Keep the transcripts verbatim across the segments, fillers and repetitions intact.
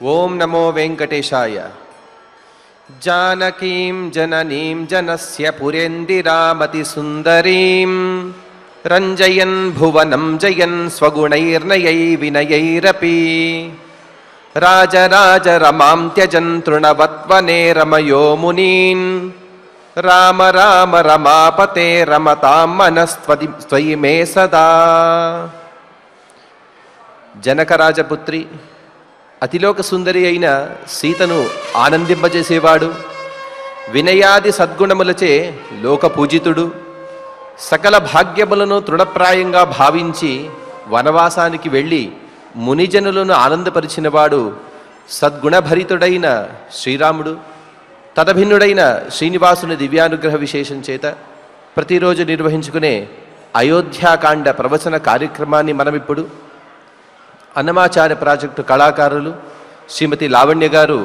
ओं नमो वेंकटेशाय। जानकीं जननीं जनस्य पुरेन्दिरामतिसुन्दरीं रञ्जयन् भुवनं जयन् स्वगुणैर्नयै विनयैरपि राजराज रमां त्यजन् तृणवत्वने रमयो मुनीन् राम राम रमापते रमतां मनस्त्वयि त्वयि मे सदा। जनकराजपुत्री అతిలోక సుందరి అయిన సీతను ఆనందింపజేసేవాడు, వినయాది సద్గుణములచే లోక పూజితుడు, సకల భాగ్యములను తృణప్రాయంగా భావించి వనవాసానికి వెళ్ళి మునిజనులను ఆనందపరిచినవాడు సద్గుణభరితుడైన శ్రీరాముడు. తదభిన్నుడైన శ్రీనివాసుని దివ్యానుగ్రహ విశేషం చేత ప్రతిరోజు నిర్వహించుకునే అయోధ్యాకాండ ప్రవచన కార్యక్రమాన్ని మనమిప్పుడు అన్నమాచార్య ప్రాజెక్టు కళాకారులు శ్రీమతి లావణ్య గారు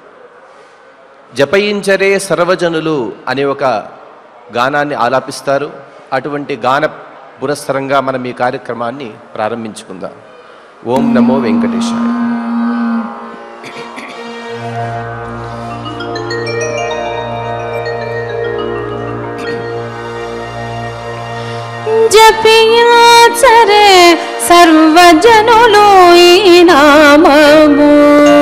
జపయించరే సర్వజనులు అనే ఒక గానాన్ని ఆలాపిస్తారు. అటువంటి గాన పురస్సరంగా మనం ఈ కార్యక్రమాన్ని ప్రారంభించుకుందాం. ఓం నమో వెంకటేశాయ. జపియాచరే సర్వజనులు ఈ నామము,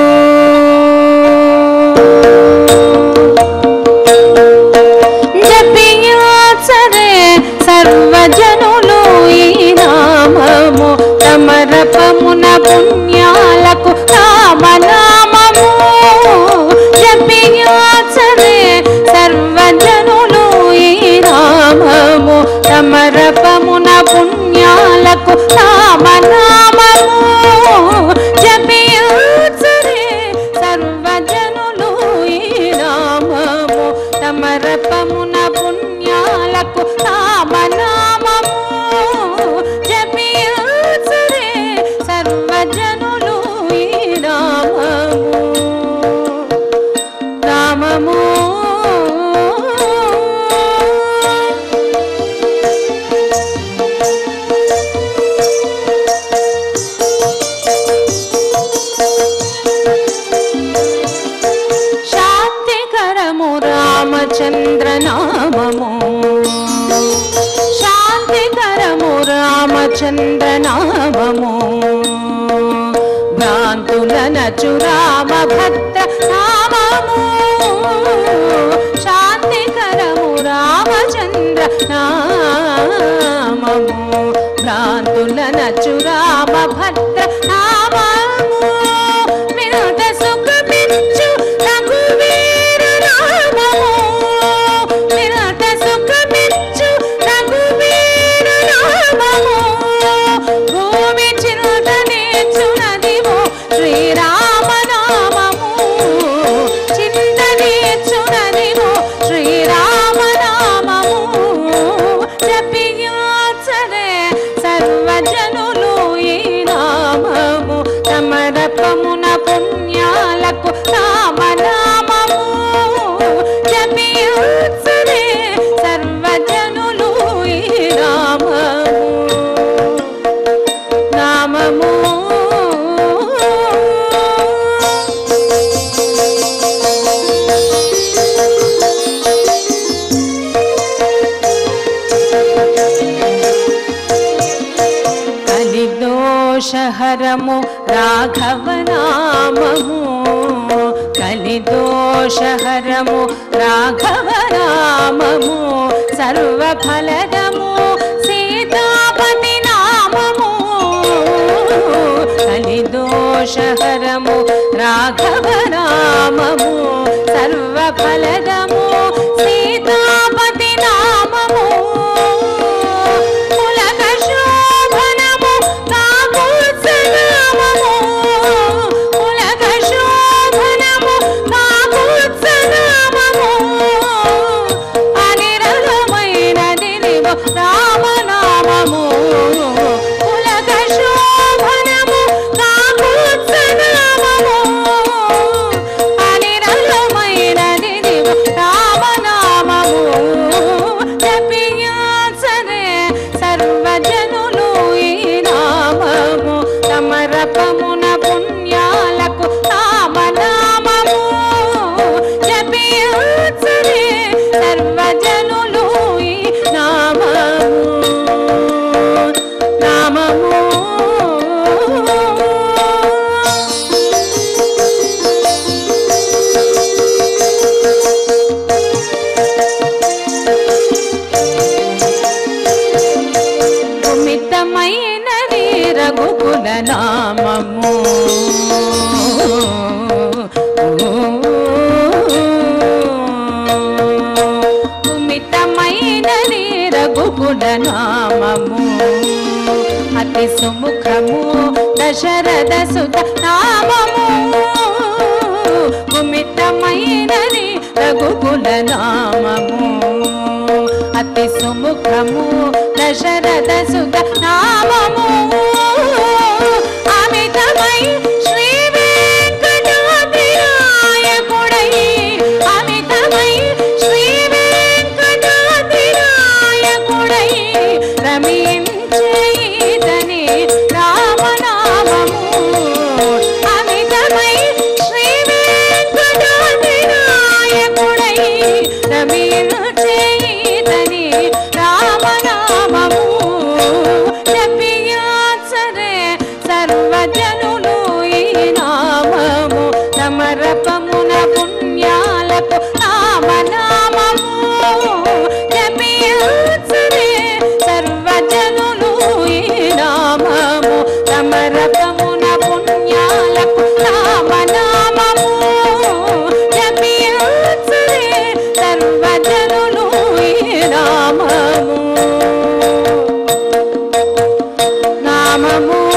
జపియాచరే సర్వజనులు ఈ నామము, తమరపమున పుణ్యాలకు నామనామము. జపియాచరే సర్వజనులు ఈ నామము, తమరపమున పుణ్యాలకు నామనామము. జపియాచరే సర్వజనులు ఈ నామము, తమరపమున పుణ్యాలకు నామనామము. జపియాచరే సర్వజనులు ఈ నామము నామము. రామచంద్రనామము, శాంతికరము రామచంద్రనామము. భ్రాంతులనచు రామభద్ర నామము, శాంతికరము రామచంద్ర నామము. భ్రాంతులనచు రామభద్ర నామము. వినుత సుఖమిచ్చు రఘువీర నామము, వినుత సుఖమిచ్చు రఘువీర నామము. భూమి చిరుత నేర్చునదివో శ్రీరామ నామము, చింత నేర్చునదివో శ్రీరామ నామము. జపియాచరే సర్వజనులు ఈ నామము, తమరపమున పుణ్యాలకు నామనామము. జపియాచరే సర్వజనులు ఈ నామము నామము. కలిదోషహరము రాఘవ నామము, కలిదోషహరము రాఘవ నామము. సర్వఫలదము సీతాపతి నామము, కలిదోషహరము రాఘవ నామము. సర్వఫలదము సీతాపతి నామము. పులక శోభనము కాకుత్సనామము, పులక శోభనము కాకుత్సనామము. అనిరళమైనది రామనామము, పులక శోభనము కాకుత్సనామము. అనిరళమైనది రామ రఘుకుల నామము సుమితమైనది రఘుకుల నామము అతి సుముఖము దశరథ సుత నామము సుమితమైనది రఘుకుల నామము అతి సుముఖము దశరథ సుత నామము అమితమై శ్రీ వెంకటాద్రినాయకుడై అమితమై శ్రీ వెంకటాద్రినాయకుడై రమించేదని రామనామము అమితమై శ్రీ వెంకటాద్రినాయకుడై రమించేదని రామనామము జపియాసరే సర్వజనులు ఈ నామము సమరపమున పుణ్యాలకు నామనామము జపియాసరే సర్వజనులు ఈ నామము సమరపమున పుణ్యాలకు నామనామము జపియాసరే సర్వజనులు ఈ నామము నామము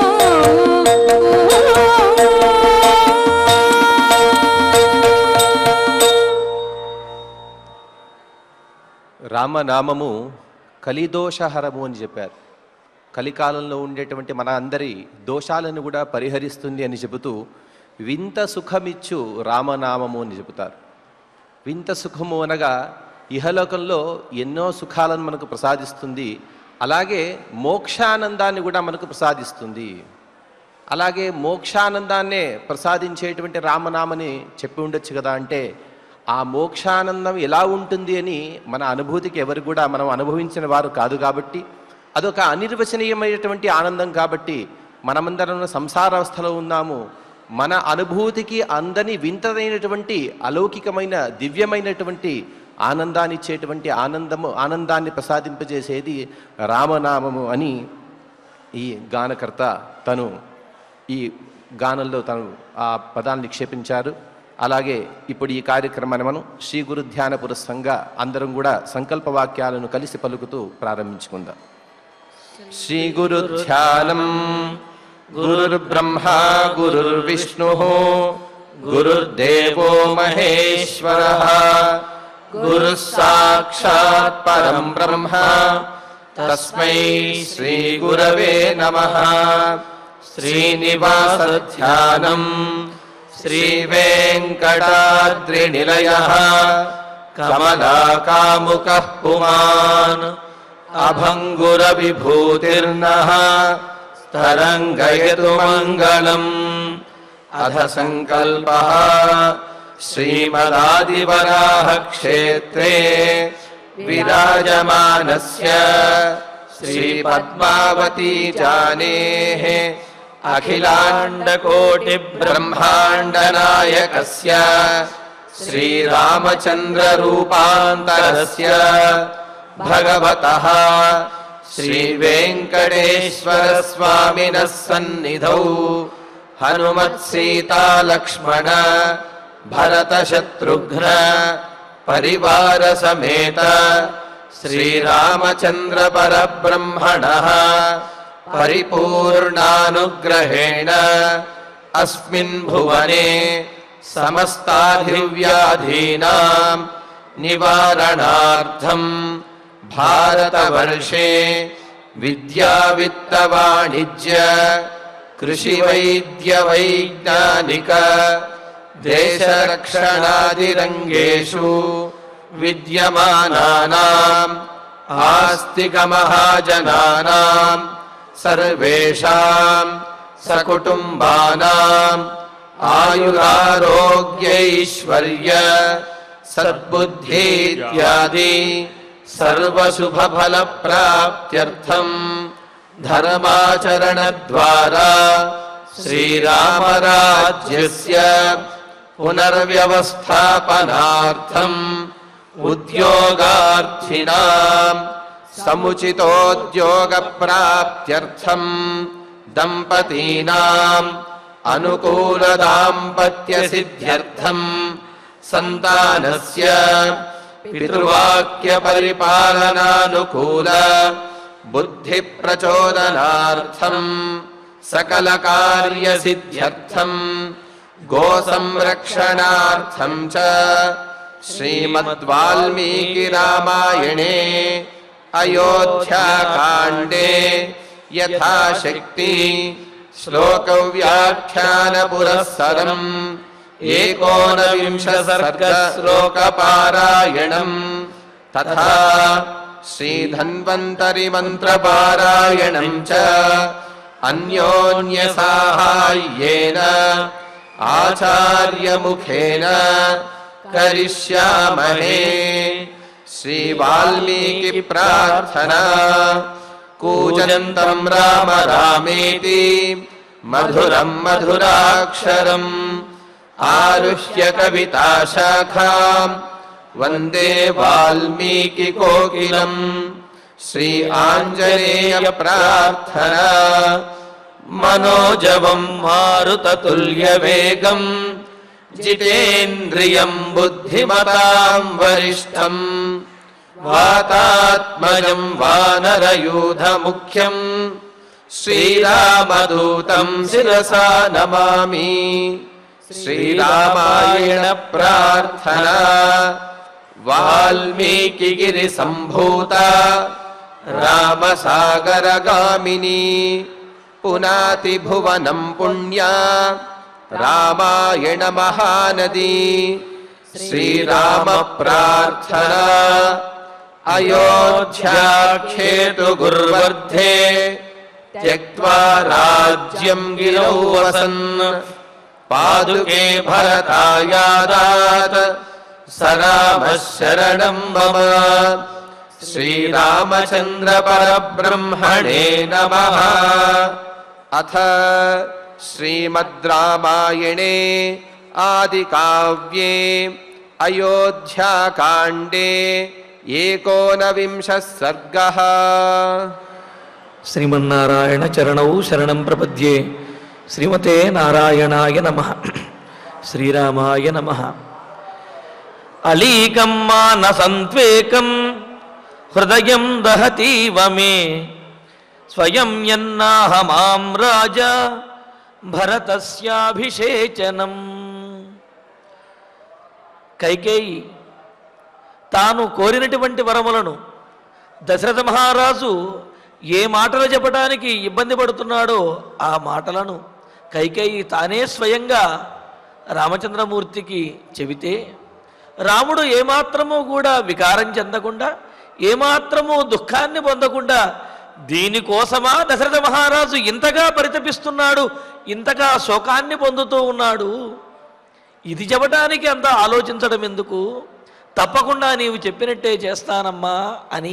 రామనామము కలిదోషహరము అని చెప్పారు. కలికాలంలో ఉండేటువంటి మన అందరి దోషాలను కూడా పరిహరిస్తుంది అని చెబుతూ వింత సుఖమిచ్చు రామనామము అని చెబుతారు. వింత సుఖము అనగా ఇహలోకంలో ఎన్నో సుఖాలను మనకు ప్రసాదిస్తుంది, అలాగే మోక్షానందాన్ని కూడా మనకు ప్రసాదిస్తుంది. అలాగే మోక్షానందాన్నే ప్రసాదించేటువంటి రామనామని చెప్పి ఉండొచ్చు కదా అంటే, ఆ మోక్షానందం ఎలా ఉంటుంది అని మన అనుభూతికి ఎవరు కూడా మనం అనుభవించిన వారు కాదు కాబట్టి, అదొక అనిర్వచనీయమైనటువంటి ఆనందం కాబట్టి మనమందరం సంసారావస్థలో ఉన్నాము. మన అనుభూతికి అందని వింతదైనటువంటి అలౌకికమైన దివ్యమైనటువంటి ఆనందాన్ని ఇచ్చేటువంటి ఆనందము ఆనందాన్ని ప్రసాదింపజేసేది రామనామము అని ఈ గానకర్త తను ఈ గానంలో తను ఆ పదాన్ని నిక్షేపించారు. అలాగే ఇప్పుడు ఈ కార్యక్రమాన్ని మనం శ్రీ గురు ధ్యాన పురస్సంగా అందరం కూడా సంకల్ప వాక్యాలను కలిసి పలుకుతూ ప్రారంభించుకుందాం. శ్రీ గురు ధ్యానం గురుర్బ్రహ్మా గురుర్విష్ణుః గురుర్దేవో మహేశ్వరః గురుః సాక్షాత్ పరం బ్రహ్మ తస్మై శ్రీ గురవే నమః. శ్రీనివాస ధ్యానం శ్రీ వెంకటాద్రినిలయః కమలాకాముకః పుమాన్ అభంగుర విభూతిర్నః తరంగయతు మంగళం. అథ సంకల్పః శ్రీమదాదివరాహ క్షేత్రే విరాజమానస్య శ్రీ పద్మావతీ జానేః అఖిలాండకోటి బ్రహ్మాండ నాయకస్య శ్రీరామచంద్ర రూపాంతరస్య భగవతః శ్రీ వెంకటేశ్వర స్వామినః సన్నిధౌ హనుమత్ సీతా లక్ష్మణ భరత శత్రుఘ్న పరివార సమేత శ్రీరామచంద్ర పరబ్రహ్మణః పరిపూర్ణానుగ్రహేణ అస్మిన్ భువనే సమస్తాధివ్యాధీనాం నివారణార్థం భారతవర్షే విద్యా విత్త వాణిజ్య కృషి వైద్య వైజ్ఞానిక దేశరక్షణాదిరంగేషు విద్యమానానాం ఆస్తిక మహాజనానాం సర్వేషాం సకుటుంబానాం ఆయురారోగ్యైశ్వర్య సద్బుద్ధీత్యాది సర్వశుభఫల ప్రాప్త్యర్థం ధర్మాచరణ ద్వారా శ్రీరామరాజ్యస్య పునర్వ్యవస్థాపనార్థం ఉద్యోగార్థినాం సముచితోద్యోగ ప్రాప్త్యర్థం దంపతీనాం అనుకూల దాంపత్య సిద్ధ్యర్థం సంతానస్య పితృవాక్య పరిపాలనానుకూల బుద్ధి ప్రచోదనార్థం సకల కార్య సిద్ధ్యర్థం గో సంరక్షణార్థం చ శ్రీమద్వాల్మీకి రామాయణే అయోధ్యాకాండే యథాశక్తి శ్లోక వ్యాఖ్యాన పురస్సరం ఏకోనవింశ సర్గ శ్లోక పారాయణం తథా శ్రీధన్వంతరి మంత్ర పారాయణం చ అన్యోన్య సాహాయ్యేన ఆచార్య ముఖేన కరిష్యామహే. శ్రీ వాల్మీకి ప్రార్థనా కూజంతం రామ రామేతి మధురం మధురాక్షరం ఆరుహ్య కవితాశాఖాం వందే వాల్మీకి కోకిలం. శ్రీ ఆంజనేయ ప్రార్థనా మనోజవం మారుతతుల్య వేగం జితేంద్రియం బుద్ధిమతాం వరిష్టం వాతాత్మజం వానరయూథ ముఖ్యం శ్రీరామదూతం శిరసా నమామి. శ్రీరామాయణ ప్రార్థనా వాల్మీకి గిరి సంభూత రామసాగరగామిని పునాతి భువనం పుణ్యా రామాయణ మహానది. శ్రీరామ ప్రార్థనా అయోధ్యాఖ్యేతు గుర్వర్ధే త్యక్త్వా రాజ్యం గిరౌ వసన్ పాదుకే భరతాయాదాత్ సరామ శరణం మమ. శ్రీరామచంద్ర పరబ్రహ్మణే నమః. అథ శ్రీమద్ రామాయణే ఆది కావ్యే అయోధ్యాకాండే ఏకోనవింశః సర్గః. శ్రీమన్నారాయణ చరణౌ శరణం ప్రపద్యే. శ్రీమతే నారాయణాయ నమః. శ్రీరామాయ నమః. అలీకం మానసంత్వేకం హృదయం దహతీవ మే స్వయం యన్నాహమాం రాజా భరతస్యాభిషేచనం. కైకేయి తాను కోరినటువంటి వరములను దశరథ మహారాజు ఏ మాటలు చెప్పడానికి ఇబ్బంది పడుతున్నాడో ఆ మాటలను కైకేయి తానే స్వయంగా రామచంద్రమూర్తికి చెబితే రాముడు ఏమాత్రము కూడా వికారం చెందకుండా ఏమాత్రము దుఃఖాన్ని పొందకుండా దీనికోసమా దశరథ మహారాజు ఇంతగా పరితపిస్తున్నాడు, ఇంతగా శోకాన్ని పొందుతూ ఉన్నాడు, ఇది చెప్పడానికి అంత ఆలోచించడం ఎందుకు, తప్పకుండా నీవు చెప్పినట్టే చేస్తానమ్మా అని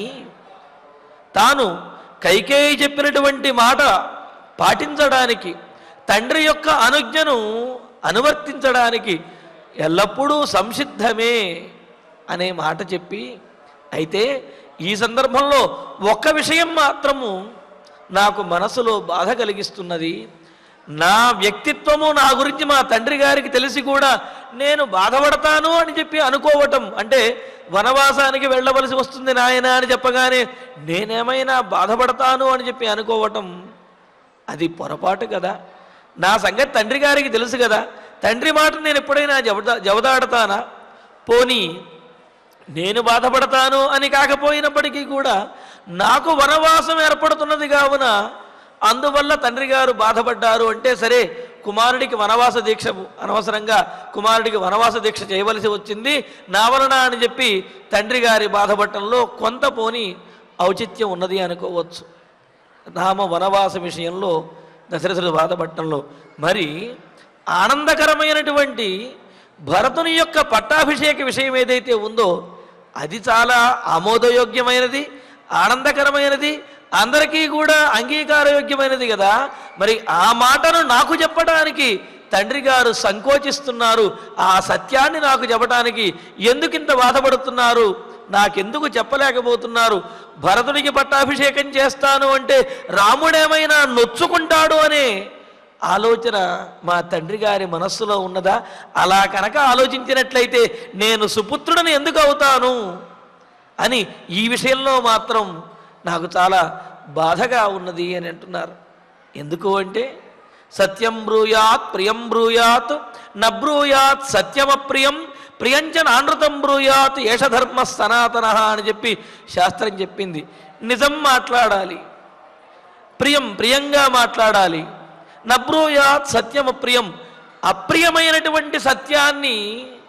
తాను కైకేయి చెప్పినటువంటి మాట పాటించడానికి, తండ్రి యొక్క అనుజ్ఞను అనువర్తించడానికి ఎల్లప్పుడూ సంసిద్ధమే అనే మాట చెప్పి, అయితే ఈ సందర్భంలో ఒక్క విషయం మాత్రము నాకు మనసులో బాధ కలిగిస్తున్నది. నా వ్యక్తిత్వము నా గురించి మా తండ్రి గారికి తెలిసి కూడా నేను బాధపడతాను అని చెప్పి అనుకోవటం, అంటే వనవాసానికి వెళ్ళవలసి వస్తుంది నాయన అని చెప్పగానే నేనేమైనా బాధపడతాను అని చెప్పి అనుకోవటం అది పొరపాటు కదా. నా సంగతి తండ్రి గారికి తెలుసు కదా, తండ్రి మాట నేను ఎప్పుడైనా జవదా జవదాడతానా? పోనీ నేను బాధపడతాను అని కాకపోయినప్పటికీ కూడా నాకు వనవాసం ఏర్పడుతున్నది కావున అందువల్ల తండ్రి గారు బాధపడ్డారు అంటే సరే, కుమారుడికి వనవాస దీక్ష అనవసరంగా కుమారుడికి వనవాస దీక్ష చేయవలసి వచ్చింది నా వలన అని చెప్పి తండ్రి గారి బాధపడటంలో కొంత పోని ఔచిత్యం ఉన్నది అనుకోవచ్చు. రామ వనవాస విషయంలో దశరథుడు బాధపడటంలో మరి ఆనందకరమైనటువంటి భరతుని యొక్క పట్టాభిషేక విషయం ఏదైతే ఉందో అది చాలా ఆమోదయోగ్యమైనది, ఆనందకరమైనది, అందరికీ కూడా అంగీకారయోగ్యమైనది కదా. మరి ఆ మాటను నాకు చెప్పడానికి తండ్రి గారు సంకోచిస్తున్నారు, ఆ సత్యాన్ని నాకు చెప్పడానికి ఎందుకింత బాధపడుతున్నారు, నాకెందుకు చెప్పలేకపోతున్నారు, భరతుడికి పట్టాభిషేకం చేస్తాను అంటే రాముడేమైనా నొచ్చుకుంటాడు అనే ఆలోచన మా తండ్రి గారి మనస్సులో ఉన్నదా? అలా కనుక ఆలోచించినట్లయితే నేను సుపుత్రుడిని ఎందుకు అవుతాను అని ఈ విషయంలో మాత్రం నాకు చాలా బాధగా ఉన్నది అని అంటున్నారు. ఎందుకు అంటే సత్యం బ్రూయాత్ ప్రియం బ్రూయాత్ నబ్రూయాత్ సత్యమప్రియం ప్రియంచ నానృతం బ్రూయాత్ ఏష ధర్మ సనాతన అని చెప్పి శాస్త్రం చెప్పింది. నిజం మాట్లాడాలి, ప్రియం ప్రియంగా మాట్లాడాలి, నబ్రూయాత్ సత్యమప్రియం అప్రియమైనటువంటి సత్యాన్ని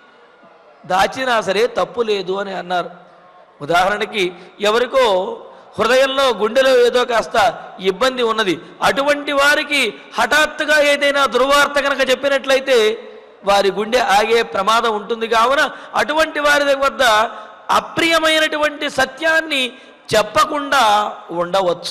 దాచినా సరే తప్పు లేదు అని అన్నారు. ఉదాహరణకి ఎవరికో హృదయంలో గుండెలో ఏదో కాస్త ఇబ్బంది ఉన్నది, అటువంటి వారికి హఠాత్తుగా ఏదైనా దుర్వార్త కనుక చెప్పినట్లయితే వారి గుండె ఆగే ప్రమాదం ఉంటుంది. కావున అటువంటి వారి వద్ద అప్రియమైనటువంటి సత్యాన్ని చెప్పకుండా ఉండవచ్చు.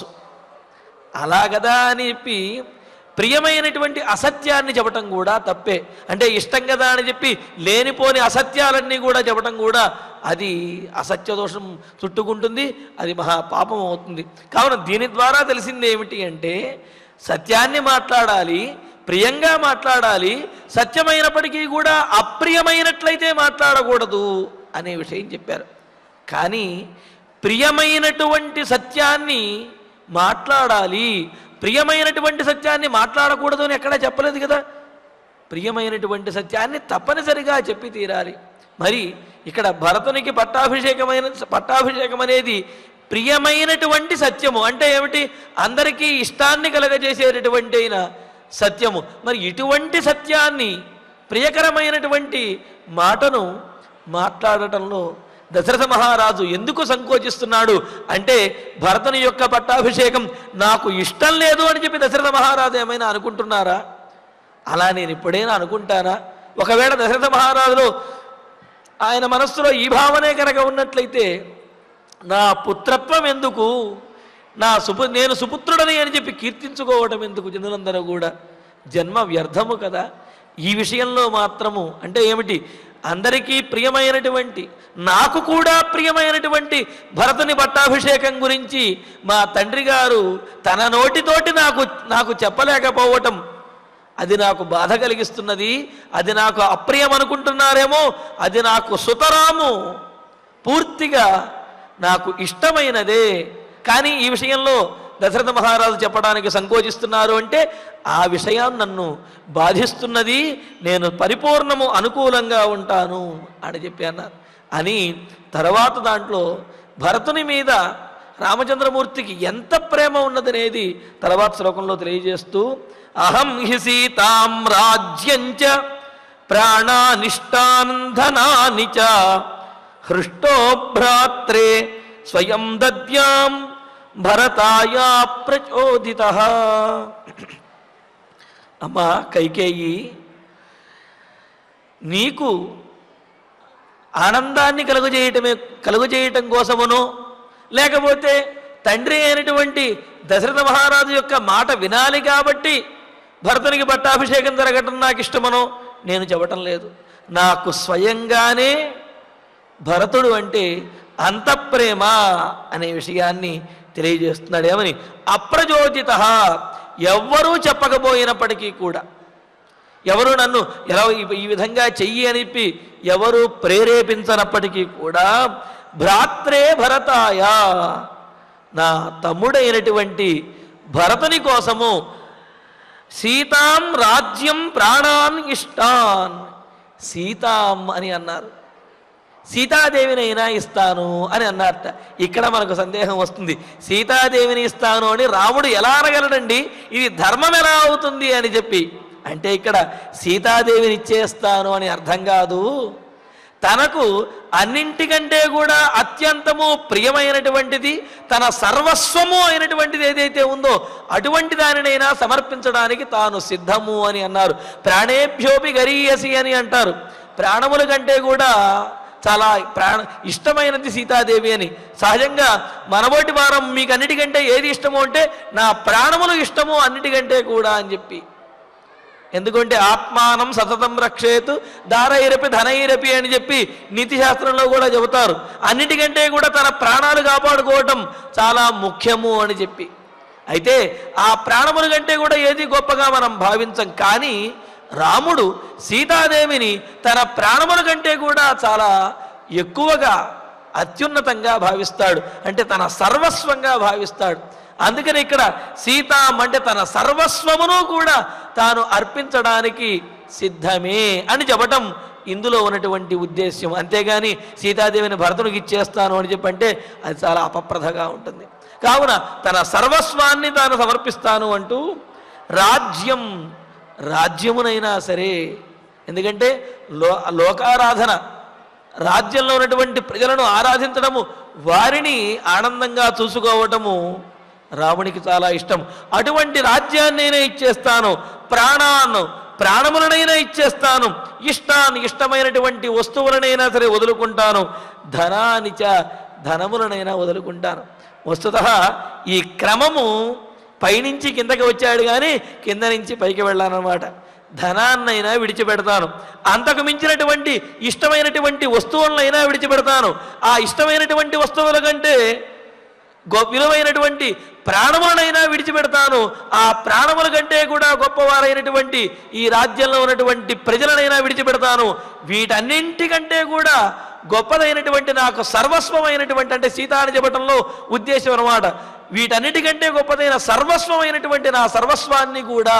అలా కదా అని చెప్పి ప్రియమైనటువంటి అసత్యాన్ని చెప్పటం కూడా తప్పే. అంటే ఇష్టం కదా అని చెప్పి లేనిపోని అసత్యాలన్నీ కూడా చెప్పటం కూడా అది అసత్య దోషం చుట్టుకుంటుంది, అది మహా పాపం అవుతుంది. కావున దీని ద్వారా తెలిసింది ఏమిటి అంటే సత్యాన్ని మాట్లాడాలి, ప్రియంగా మాట్లాడాలి, సత్యమైనప్పటికీ కూడా అప్రియమైనట్లయితే మాట్లాడకూడదు అనే విషయం చెప్పారు. కానీ ప్రియమైనటువంటి సత్యాన్ని మాట్లాడాలి, ప్రియమైనటువంటి సత్యాన్ని మాట్లాడకూడదు అని ఎక్కడా చెప్పలేదు కదా. ప్రియమైనటువంటి సత్యాన్ని తప్పనిసరిగా చెప్పి తీరాలి. మరి ఇక్కడ భరతునికి పట్టాభిషేకమైన పట్టాభిషేకం అనేది ప్రియమైనటువంటి సత్యము అంటే ఏమిటి? అందరికీ ఇష్టాన్ని కలగజేసేటటువంటి అయిన సత్యము. మరి ఇటువంటి సత్యాన్ని ప్రియకరమైనటువంటి మాటను మాట్లాడటంలో దశరథ మహారాజు ఎందుకు సంకోచిస్తున్నాడు అంటే భరతుని యొక్క పట్టాభిషేకం నాకు ఇష్టం లేదు అని చెప్పి దశరథ మహారాజు ఏమైనా అనుకుంటున్నారా? అలా నేను ఎప్పుడైనా అనుకుంటానా? ఒకవేళ దశరథ మహారాజులో ఆయన మనస్సులో ఈ భావనే కనుక ఉన్నట్లయితే నా పుత్రత్వం ఎందుకు, నా సుపు నేను సుపుత్రుడని అని చెప్పి కీర్తించుకోవటం ఎందుకు? జనులందరూ కూడా జన్మ వ్యర్థము కదా. ఈ విషయంలో మాత్రము అంటే ఏమిటి? అందరికీ ప్రియమైనటువంటి నాకు కూడా ప్రియమైనటువంటి భరతుని పట్టాభిషేకం గురించి మా తండ్రి గారు తన నోటితోటి నాకు నాకు చెప్పలేకపోవటం అది నాకు బాధ కలిగిస్తున్నది. అది నాకు అప్రియం అనుకుంటున్నారేమో, అది నాకు సుతరాము పూర్తిగా నాకు ఇష్టమైనదే. కానీ ఈ విషయంలో దశరథ మహారాజు చెప్పడానికి సంకోచిస్తున్నారు అంటే ఆ విషయం నన్ను బాధిస్తున్నది, నేను పరిపూర్ణము అనుకూలంగా ఉంటాను అని చెప్పి అన్నారు. అని తర్వాత దాంట్లో భరతుని మీద రామచంద్రమూర్తికి ఎంత ప్రేమ ఉన్నదనేది తర్వాత శ్లోకంలో తెలియజేస్తూ అహం హి సీతాం రాజ్యంచ ప్రాణానిష్టానందనాని చ హృష్టో భ్రాత్రే స్వయం దద్యాం భరతాయ ప్రచోదిత. అమ్మా కైకేయి, నీకు ఆనందాన్ని కలుగజేయటమే కలుగజేయటం కోసమును లేకపోతే తండ్రి అయినటువంటి దశరథ మహారాజు యొక్క మాట వినాలి కాబట్టి భరతునికి పట్టాభిషేకం జరగటం నాకు ఇష్టమనో నేను చెప్పటం లేదు. నాకు స్వయంగానే భరతుడు అంటే అంత ప్రేమ అనే విషయాన్ని తెలియజేస్తున్నాడు. ఏమని? అప్రచోదిత, ఎవ్వరూ చెప్పకపోయినప్పటికీ కూడా, ఎవరు నన్ను ఎలా ఈ విధంగా చెయ్యి అని చెప్పి ఎవరు ప్రేరేపించనప్పటికీ కూడా భ్రాత్రే భరతాయ, నా తమ్ముడైనటువంటి భరతుని కోసము సీతాం రాజ్యం ప్రాణాన్ ఇష్టాన్, సీతాం అని అన్నారు, సీతాదేవినైనా ఇస్తాను అని అన్నారట. ఇక్కడ మనకు సందేహం వస్తుంది, సీతాదేవిని ఇస్తాను అని రాముడు ఎలా అనగలడండి? ఇది ధర్మం ఎలా అవుతుంది అని చెప్పి. అంటే ఇక్కడ సీతాదేవిని ఇచ్చేస్తాను అని అర్థం కాదు. తనకు అన్నింటికంటే కూడా అత్యంతము ప్రియమైనటువంటిది, తన సర్వస్వము అయినటువంటిది ఏదైతే ఉందో అటువంటి దానినైనా సమర్పించడానికి తాను సిద్ధము అని అన్నారు. ప్రాణేభ్యోపి గరీయసి అని అంటారు. ప్రాణముల కంటే కూడా చాలా ప్రాణ ఇష్టమైనది సీతాదేవి అని. సహజంగా మనబోటి వారం మీకు అన్నిటికంటే ఏది ఇష్టమో అంటే నా ప్రాణములు ఇష్టము అన్నిటికంటే కూడా అని చెప్పి ఎందుకంటే ఆత్మానం సతతం రక్షేతు దారైరపి ధనైరపి అని చెప్పి నీతి శాస్త్రంలో కూడా చెబుతారు. అన్నిటికంటే కూడా తన ప్రాణాలు కాపాడుకోవటం చాలా ముఖ్యము అని చెప్పి. అయితే ఆ ప్రాణముల కంటే కూడా ఏది గొప్పగా మనం భావించం. కానీ రాముడు సీతాదేవిని తన ప్రాణముల కంటే కూడా చాలా ఎక్కువగా అత్యున్నతంగా భావిస్తాడు. అంటే తన సర్వస్వంగా భావిస్తాడు. అందుకని ఇక్కడ సీతాం అంటే తన సర్వస్వమును కూడా తాను అర్పించడానికి సిద్ధమే అని చెప్పటం ఇందులో ఉన్నటువంటి ఉద్దేశ్యం. అంతేగాని సీతాదేవిని భరతునికి ఇచ్చేస్తాను అని చెప్పంటే అది చాలా అపప్రదగా ఉంటుంది. కావున తన సర్వస్వాన్ని తాను సమర్పిస్తాను అంటూ రాజ్యం రాజ్యమునైనా సరే, ఎందుకంటే లో లోకారాధన రాజ్యంలో ఉన్నటువంటి ప్రజలను ఆరాధించడము, వారిని ఆనందంగా చూసుకోవటము రామునికి చాలా ఇష్టం. అటువంటి రాజ్యాన్ని నేనే ఇచ్చేస్తాను, ప్రాణాన్ని ప్రాణములనైనా ఇచ్చేస్తాను, ఇష్టాన్ని ఇష్టమైనటువంటి వస్తువులనైనా సరే వదులుకుంటాను, ధనానిచ ధనములనైనా వదులుకుంటాను. వస్తుతః ఈ క్రమము పైనుంచి కిందకి వచ్చాడు కానీ కింద నుంచి పైకి వెళ్ళానమాట. ధనాన్నైనా విడిచిపెడతాను, అంతకు మించినటువంటి ఇష్టమైనటువంటి వస్తువులనైనా విడిచిపెడతాను. ఆ ఇష్టమైనటువంటి వస్తువుల కంటే గొ విలువైనటువంటి ప్రాణములనైనా విడిచిపెడతాను. ఆ ప్రాణముల కంటే కూడా గొప్పవారైనటువంటి ఈ రాజ్యంలో ఉన్నటువంటి ప్రజలనైనా విడిచిపెడతాను. వీటన్నింటికంటే కూడా గొప్పదైనటువంటి నాకు సర్వస్వమైనటువంటి, అంటే సీత అని చెప్పటంలో ఉద్దేశం అన్నమాట, వీటన్నిటికంటే గొప్పదైన సర్వస్వమైనటువంటి నా సర్వస్వాన్ని కూడా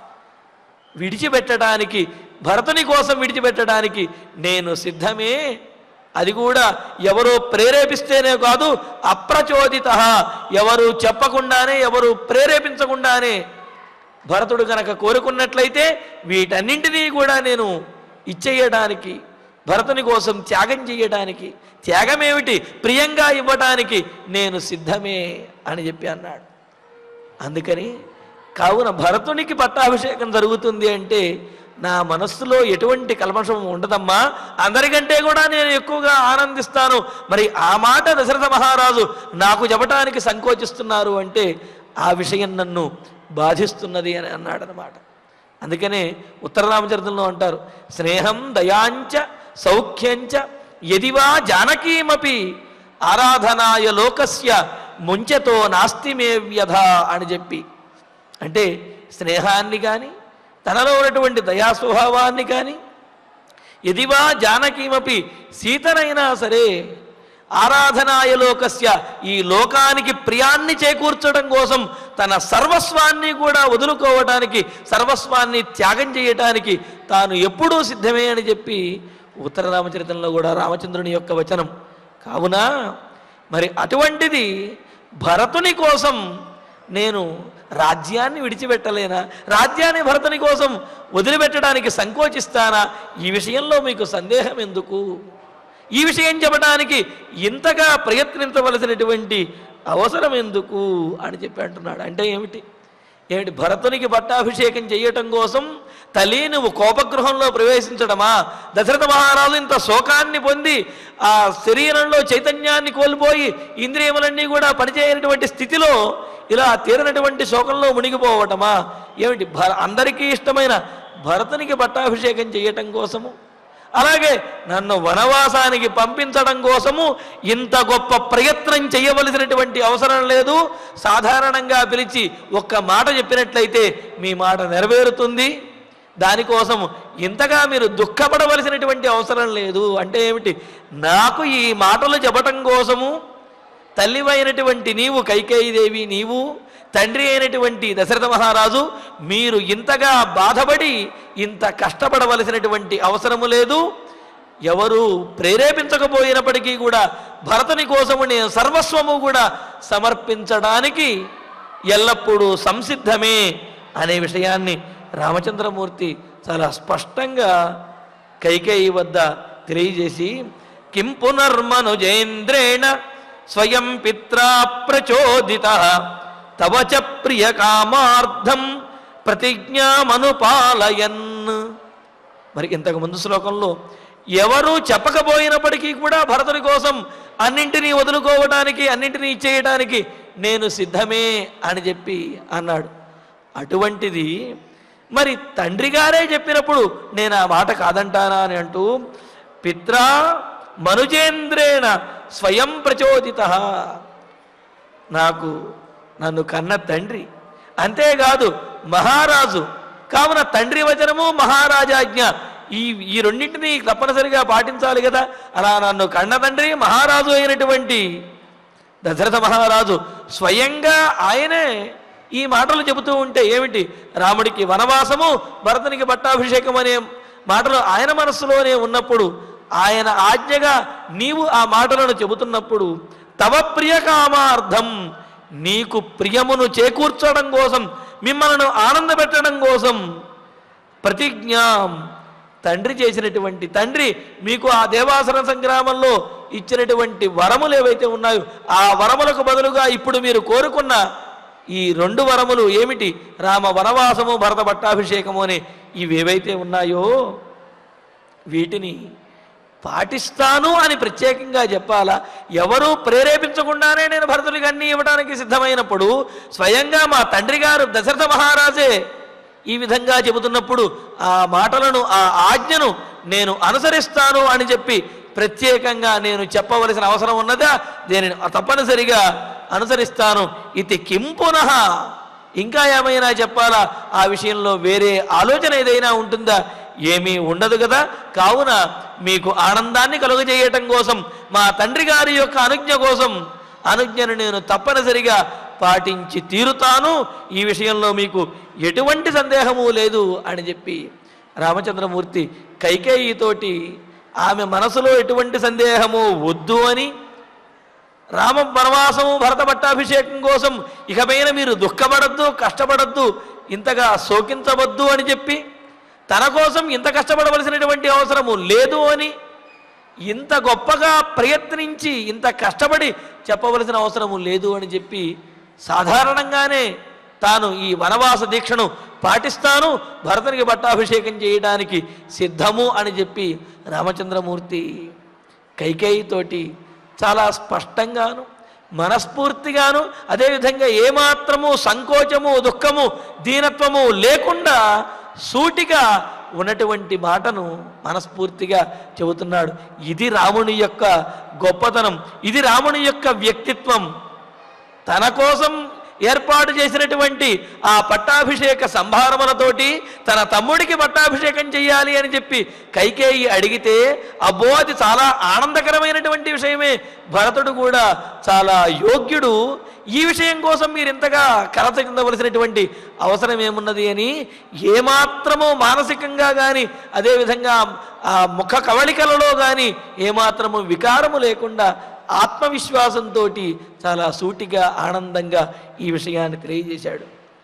విడిచిపెట్టడానికి, భరతుని కోసం విడిచిపెట్టడానికి నేను సిద్ధమే. అది కూడా ఎవరు ప్రేరేపిస్తేనే కాదు, అప్రచోదిత, ఎవరు చెప్పకుండానే, ఎవరు ప్రేరేపించకుండానే భరతుడు కనుక కోరుకున్నట్లయితే వీటన్నింటినీ కూడా నేను ఇచ్చేయడానికి, భరతుని కోసం త్యాగం చేయడానికి, త్యాగమేమిటి ప్రియంగా ఇవ్వటానికి నేను సిద్ధమే అని చెప్పి అన్నాడు. అందుకని కావున భరతునికి పట్టాభిషేకం జరుగుతుంది అంటే నా మనస్సులో ఎటువంటి కల్మషం ఉండదమ్మా, అందరికంటే కూడా నేను ఎక్కువగా ఆనందిస్తాను. మరి ఆ మాట దశరథ మహారాజు నాకు చెప్పటానికి సంకోచిస్తున్నారు అంటే ఆ విషయం నన్ను బాధిస్తున్నది అని అన్నాడనమాట. అందుకనే ఉత్తర రామచరితంలో అంటారు, స్నేహం దయాంచ సౌఖ్యంచ యదివా జానకీమపి ఆరాధనాయ లోకస్య ముంచతో నాస్తి మే వ్యధ అని చెప్పి. అంటే స్నేహాన్ని కానీ తనలో ఉన్నటువంటి దయాస్వభావాన్ని కానీ, యదివా జానకీమపి సీతనైనా సరే ఆరాధనాయ లోకస్య ఈ లోకానికి ప్రియాన్ని చేకూర్చడం కోసం తన సర్వస్వాన్ని కూడా వదులుకోవటానికి, సర్వస్వాన్ని త్యాగం చేయటానికి తాను ఎప్పుడూ సిద్ధమే అని చెప్పి ఉత్తర రామచరితంలో కూడా రామచంద్రుని యొక్క వచనం. కావున మరి అటువంటిది భరతుని కోసం నేను రాజ్యాన్ని విడిచిపెట్టలేనా, రాజ్యాన్ని భరతుని కోసం వదిలిపెట్టడానికి సంకోచిస్తానా? ఈ విషయంలో మీకు సందేహం ఎందుకు? ఈ విషయం చెప్పడానికి ఇంతగా ప్రయత్నించవలసినటువంటి అవసరం ఎందుకు అని చెప్పి అంటున్నాడు. అంటే ఏమిటి ఏమిటి భరతునికి పట్టాభిషేకం చేయటం కోసం తల్లి నువ్వు కోపగృహంలో ప్రవేశించడమా? దశరథ మహారాజు ఇంత శోకాన్ని పొంది ఆ శరీరంలో చైతన్యాన్ని కోల్పోయి ఇంద్రియములన్నీ కూడా పనిచేయనటువంటి స్థితిలో ఇలా తీరనటువంటి శోకంలో మునిగిపోవటమా? ఏమిటి భర అందరికీ ఇష్టమైన భరతునికి పట్టాభిషేకం చేయటం కోసము, అలాగే నన్ను వనవాసానికి పంపించడం కోసము ఇంత గొప్ప ప్రయత్నం చేయవలసినటువంటి అవసరం లేదు. సాధారణంగా పిలిచి ఒక్క మాట చెప్పినట్లయితే మీ మాట నెరవేరుతుంది. దానికోసం ఇంతగా మీరు దుఃఖపడవలసినటువంటి అవసరం లేదు. అంటే ఏమిటి, నాకు ఈ మాటలు చెప్పటం కోసము తల్లివైనటువంటి నీవు కైకేయీదేవి, నీవు తండ్రి అయినటువంటి దశరథ మహారాజు మీరు ఇంతగా బాధపడి ఇంత కష్టపడవలసినటువంటి అవసరము లేదు. ఎవరు ప్రేరేపించకపోయినప్పటికీ కూడా భరతుని కోసము నేను సర్వస్వము కూడా సమర్పించడానికి ఎల్లప్పుడూ సంసిద్ధమే అనే విషయాన్ని రామచంద్రమూర్తి చాలా స్పష్టంగా కైకేయి వద్ద తెలియజేసి, కిం పునర్మనుజేంద్రేణ స్వయం పిత్రా ప్రచోదిత తవ చ ప్రియ కామార్థం ప్రతిజ్ఞామనుపాలయన్. మరి ఇంతకు ముందు శ్లోకంలో ఎవరు చెప్పకపోయినప్పటికీ కూడా భరతుని కోసం అన్నింటినీ వదులుకోవటానికి, అన్నింటినీ ఇచ్చేయటానికి నేను సిద్ధమే అని చెప్పి అన్నాడు. అటువంటిది మరి తండ్రి గారే చెప్పినప్పుడు నేను ఆ మాట కాదంటానా అని అంటూ పిత్రా మనుజేంద్రేణ స్వయం ప్రచోదిత, నాకు నన్ను కన్న తండ్రి, అంతేకాదు మహారాజు కావున తండ్రి వచనము మహారాజాజ్ఞ ఈ ఈ రెండింటినీ తప్పనిసరిగా పాటించాలి కదా. అలా నన్ను కన్న తండ్రి మహారాజు అయినటువంటి దశరథ మహారాజు స్వయంగా ఆయనే ఈ మాటలు చెబుతూ ఉంటే ఏమిటి, రాముడికి వనవాసము భరతునికి పట్టాభిషేకం అనే మాటలు ఆయన మనస్సులోనే ఉన్నప్పుడు, ఆయన ఆజ్ఞగా నీవు ఆ మాటలను చెబుతున్నప్పుడు, తవ ప్రియకామార్థం నీకు ప్రియమును చేకూర్చడం కోసం, మిమ్మల్ని ఆనందపెట్టడం కోసం ప్రతిజ్ఞాం తండ్రి చేసినటువంటి తండ్రి మీకు ఆ దేవాసుర సంగ్రామంలో ఇచ్చినటువంటి వరములు ఏవైతే ఉన్నాయో ఆ వరములకు బదులుగా ఇప్పుడు మీరు కోరుకున్న ఈ రెండు వరములు ఏమిటి, రామ వనవాసము భరత పట్టాభిషేకము అని ఇవేవైతే ఉన్నాయో వీటిని పాటిస్తాను అని ప్రత్యేకంగా చెప్పాలా? ఎవరు ప్రేరేపించకుండానే నేను భరతుడికి అన్నీ ఇవ్వడానికి సిద్ధమైనప్పుడు స్వయంగా మా తండ్రి గారు దశరథ మహారాజే ఈ విధంగా చెబుతున్నప్పుడు ఆ మాటలను ఆ ఆజ్ఞను నేను అనుసరిస్తాను అని చెప్పి ప్రత్యేకంగా నేను చెప్పవలసిన అవసరం ఉన్నదా? దీనిని తప్పనిసరిగా అనుసరిస్తాను. ఇది కిం పునః, ఇంకా ఏమైనా చెప్పాలా? ఆ విషయంలో వేరే ఆలోచన ఏదైనా ఉంటుందా? ఏమీ ఉండదు కదా. కావున మీకు ఆనందాన్ని కలుగజేయటం కోసం మా తండ్రి గారి యొక్క అనుజ్ఞ కోసం అనుజ్ఞను నేను తప్పనిసరిగా పాటించి తీరుతాను, ఈ విషయంలో మీకు ఎటువంటి సందేహము లేదు అని చెప్పి రామచంద్రమూర్తి కైకేయితోటి ఆమె మనసులో ఎటువంటి సందేహము వద్దు అని, రామ వనవాసము భరత పట్టాభిషేకం కోసం ఇకపైన మీరు దుఃఖపడద్దు, కష్టపడద్దు, ఇంతగా శోకించవద్దు అని చెప్పి, తన కోసం ఇంత కష్టపడవలసినటువంటి అవసరము లేదు అని, ఇంత గొప్పగా ప్రయత్నించి ఇంత కష్టపడి చెప్పవలసిన అవసరము లేదు అని చెప్పి సాధారణంగానే తాను ఈ వనవాస దీక్షను పాటిస్తాను, భరతునికి పట్టాభిషేకం చేయడానికి సిద్ధము అని చెప్పి రామచంద్రమూర్తి కైకేయితోటి చాలా స్పష్టంగాను మనస్ఫూర్తిగాను అదేవిధంగా ఏమాత్రము సంకోచము దుఃఖము దీనత్వము లేకుండా సూటిగా ఉన్నటువంటి మాటను మనస్ఫూర్తిగా చెబుతున్నాడు. ఇది రాముని యొక్క గొప్పతనం, ఇది రాముని యొక్క వ్యక్తిత్వం. తన కోసం ఏర్పాటు చేసినటువంటి ఆ పట్టాభిషేక సంభారములతోటి తన తమ్ముడికి పట్టాభిషేకం చెయ్యాలి అని చెప్పి కైకేయి అడిగితే, అబ్బో అది చాలా ఆనందకరమైనటువంటి విషయమే, భరతుడు కూడా చాలా యోగ్యుడు, ఈ విషయం కోసం మీరు ఇంతగా కలత చెందవలసినటువంటి అవసరం ఏమున్నది అని ఏమాత్రమో మానసికంగా కానీ అదేవిధంగా ఆ ముఖ కవళికలలో కానీ ఏమాత్రము వికారము లేకుండా ఆత్మవిశ్వాసంతో చాలా సూటిగా ఆనందంగా ఈ విషయాన్ని తెలియజేశాడు.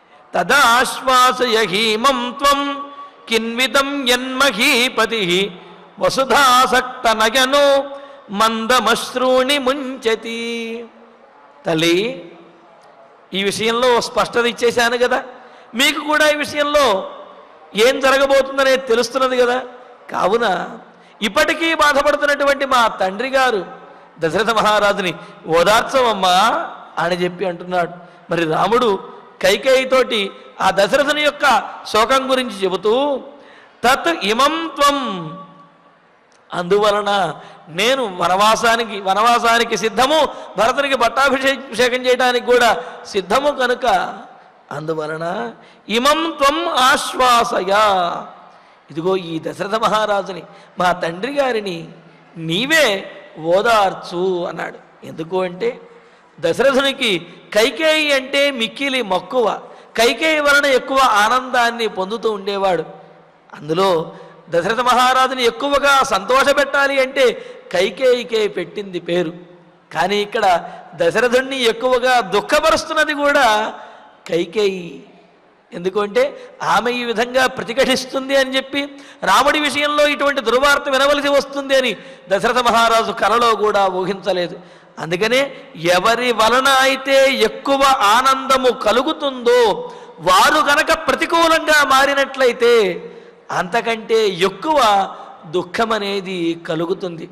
తదాశ్వాసయ హీమం త్వం కిన్వితం యన్మహీపతి వసుధాసక్త నయనో మందమశ్రూణి ముంచతి. తల్లి, ఈ విషయంలో స్పష్టత ఇచ్చేశాను కదా, మీకు కూడా ఈ విషయంలో ఏం జరగబోతుందనేది తెలుస్తున్నది కదా. కావున ఇప్పటికీ బాధపడుతున్నటువంటి మా తండ్రి గారు దశరథ మహారాజుని ఓదార్చవమ్మా అని చెప్పి అంటున్నాడు. మరి రాముడు కైకేయితోటి ఆ దశరథుని యొక్క శోకం గురించి చెబుతూ, తత్ ఇమం త్వం, అందువలన నేను వనవాసానికి వనవాసానికి సిద్ధము, భరతునికి పట్టాభిషేకం చేయడానికి కూడా సిద్ధము కనుక అందువలన ఇమం త్వం ఆశ్వాసయ, ఇదిగో ఈ దశరథ మహారాజుని మా తండ్రి గారిని నీవే ఓదార్చు అన్నాడు. ఎందుకు అంటే దశరథునికి కైకేయి అంటే మిక్కిలి మక్కువ, కైకేయి వలన ఎక్కువ ఆనందాన్ని పొందుతూ ఉండేవాడు. అందులో దశరథ మహారాజుని ఎక్కువగా సంతోషపెట్టాలి అంటే కైకేయికే పెట్టింది పేరు. కానీ ఇక్కడ దశరథుణ్ణి ఎక్కువగా దుఃఖపరుస్తున్నది కూడా కైకేయి. ఎందుకంటే ఆమె ఈ విధంగా ప్రతిఘటిస్తుంది అని చెప్పి రాముడి విషయంలో ఇటువంటి దుర్వార్త వినవలసి వస్తుంది అని దశరథ మహారాజు కలలో కూడా ఊహించలేదు. అందుకనే ఎవరి వలన అయితే ఎక్కువ ఆనందము కలుగుతుందో వారు కనుక ప్రతికూలంగా మారినట్లయితే అంతకంటే ఎక్కువ దుఃఖం అనేది కలుగుతుంది.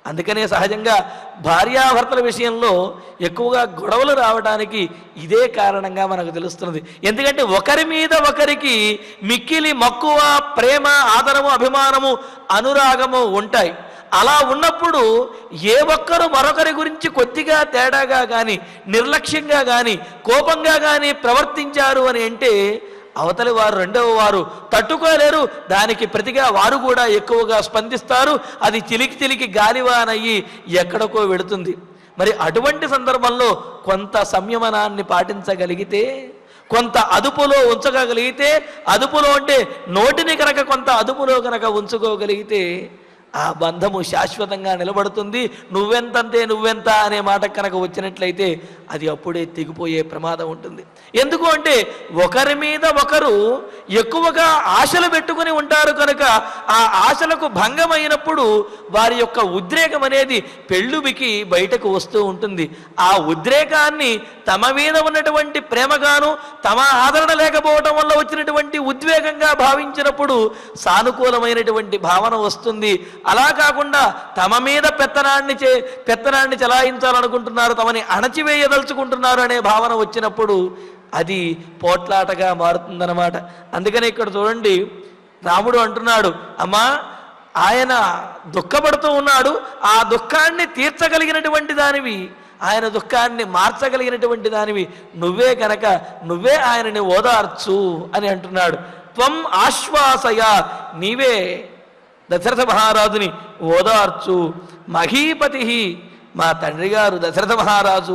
అందుకనే సహజంగా భార్యాభర్తల విషయంలో ఎక్కువగా గొడవలు రావడానికి ఇదే కారణంగా మనకు తెలుస్తున్నది. ఎందుకంటే ఒకరి మీద ఒకరికి మిక్కిలి మక్కువ, ప్రేమ, ఆదరము, అభిమానము, అనురాగము ఉంటాయి. అలా ఉన్నప్పుడు ఏ ఒక్కరు మరొకరి గురించి కొద్దిగా తేడాగా కానీ, నిర్లక్ష్యంగా కానీ, కోపంగా కానీ ప్రవర్తించారు అని అంటే అవతలి వారు, రెండవ వారు తట్టుకోలేరు. దానికి ప్రతిగా వారు కూడా ఎక్కువగా స్పందిస్తారు. అది చిలికి చిలికి గాలివానయ్యి ఎక్కడికో వెడుతుంది. మరి అటువంటి సందర్భంలో కొంత సంయమనాన్ని పాటించగలిగితే, కొంత అదుపులో ఉంచగలిగితే, అదుపులో అంటే నోటిని కనుక కొంత అదుపులో కనుక ఉంచుకోగలిగితే ఆ బంధము శాశ్వతంగా నిలబడుతుంది. నువ్వెంతంతే నువ్వెంత అనే మాట కనుక వచ్చినట్లయితే అది అప్పుడే తెగిపోయే ప్రమాదం ఉంటుంది. ఎందుకు అంటే ఒకరి మీద ఒకరు ఎక్కువగా ఆశలు పెట్టుకుని ఉంటారు కనుక ఆ ఆశలకు భంగమైనప్పుడు వారి యొక్క ఉద్రేకం అనేది పెళ్ళుబికి బయటకు వస్తూ ఉంటుంది. ఆ ఉద్రేకాన్ని తమ మీద ఉన్నటువంటి ప్రేమగాను, తమ ఆదరణ లేకపోవటం వల్ల వచ్చినటువంటి ఉద్వేగంగా భావించినప్పుడు సానుకూలమైనటువంటి భావన వస్తుంది. అలా కాకుండా తమ మీద పెత్తనాన్ని చే పెత్తనాన్ని చలాయించాలనుకుంటున్నారు, తమని అణచివేయదలుచుకుంటున్నారు అనే భావన వచ్చినప్పుడు అది పోట్లాటగా మారుతుందన్నమాట. అందుకని ఇక్కడ చూడండి, రాముడు అంటున్నాడు, అమ్మా ఆయన దుఃఖపడుతూ ఉన్నాడు, ఆ దుఃఖాన్ని తీర్చగలిగినటువంటి దానివి, ఆయన దుఃఖాన్ని మార్చగలిగినటువంటి దానివి నువ్వే కనుక నువ్వే ఆయనని ఓదార్చు అని అంటున్నాడు. త్వం ఆశ్వాసయ, నీవే దశరథ మహారాజుని ఓదార్చు. మహీపతి, మా తండ్రి గారు దశరథ మహారాజు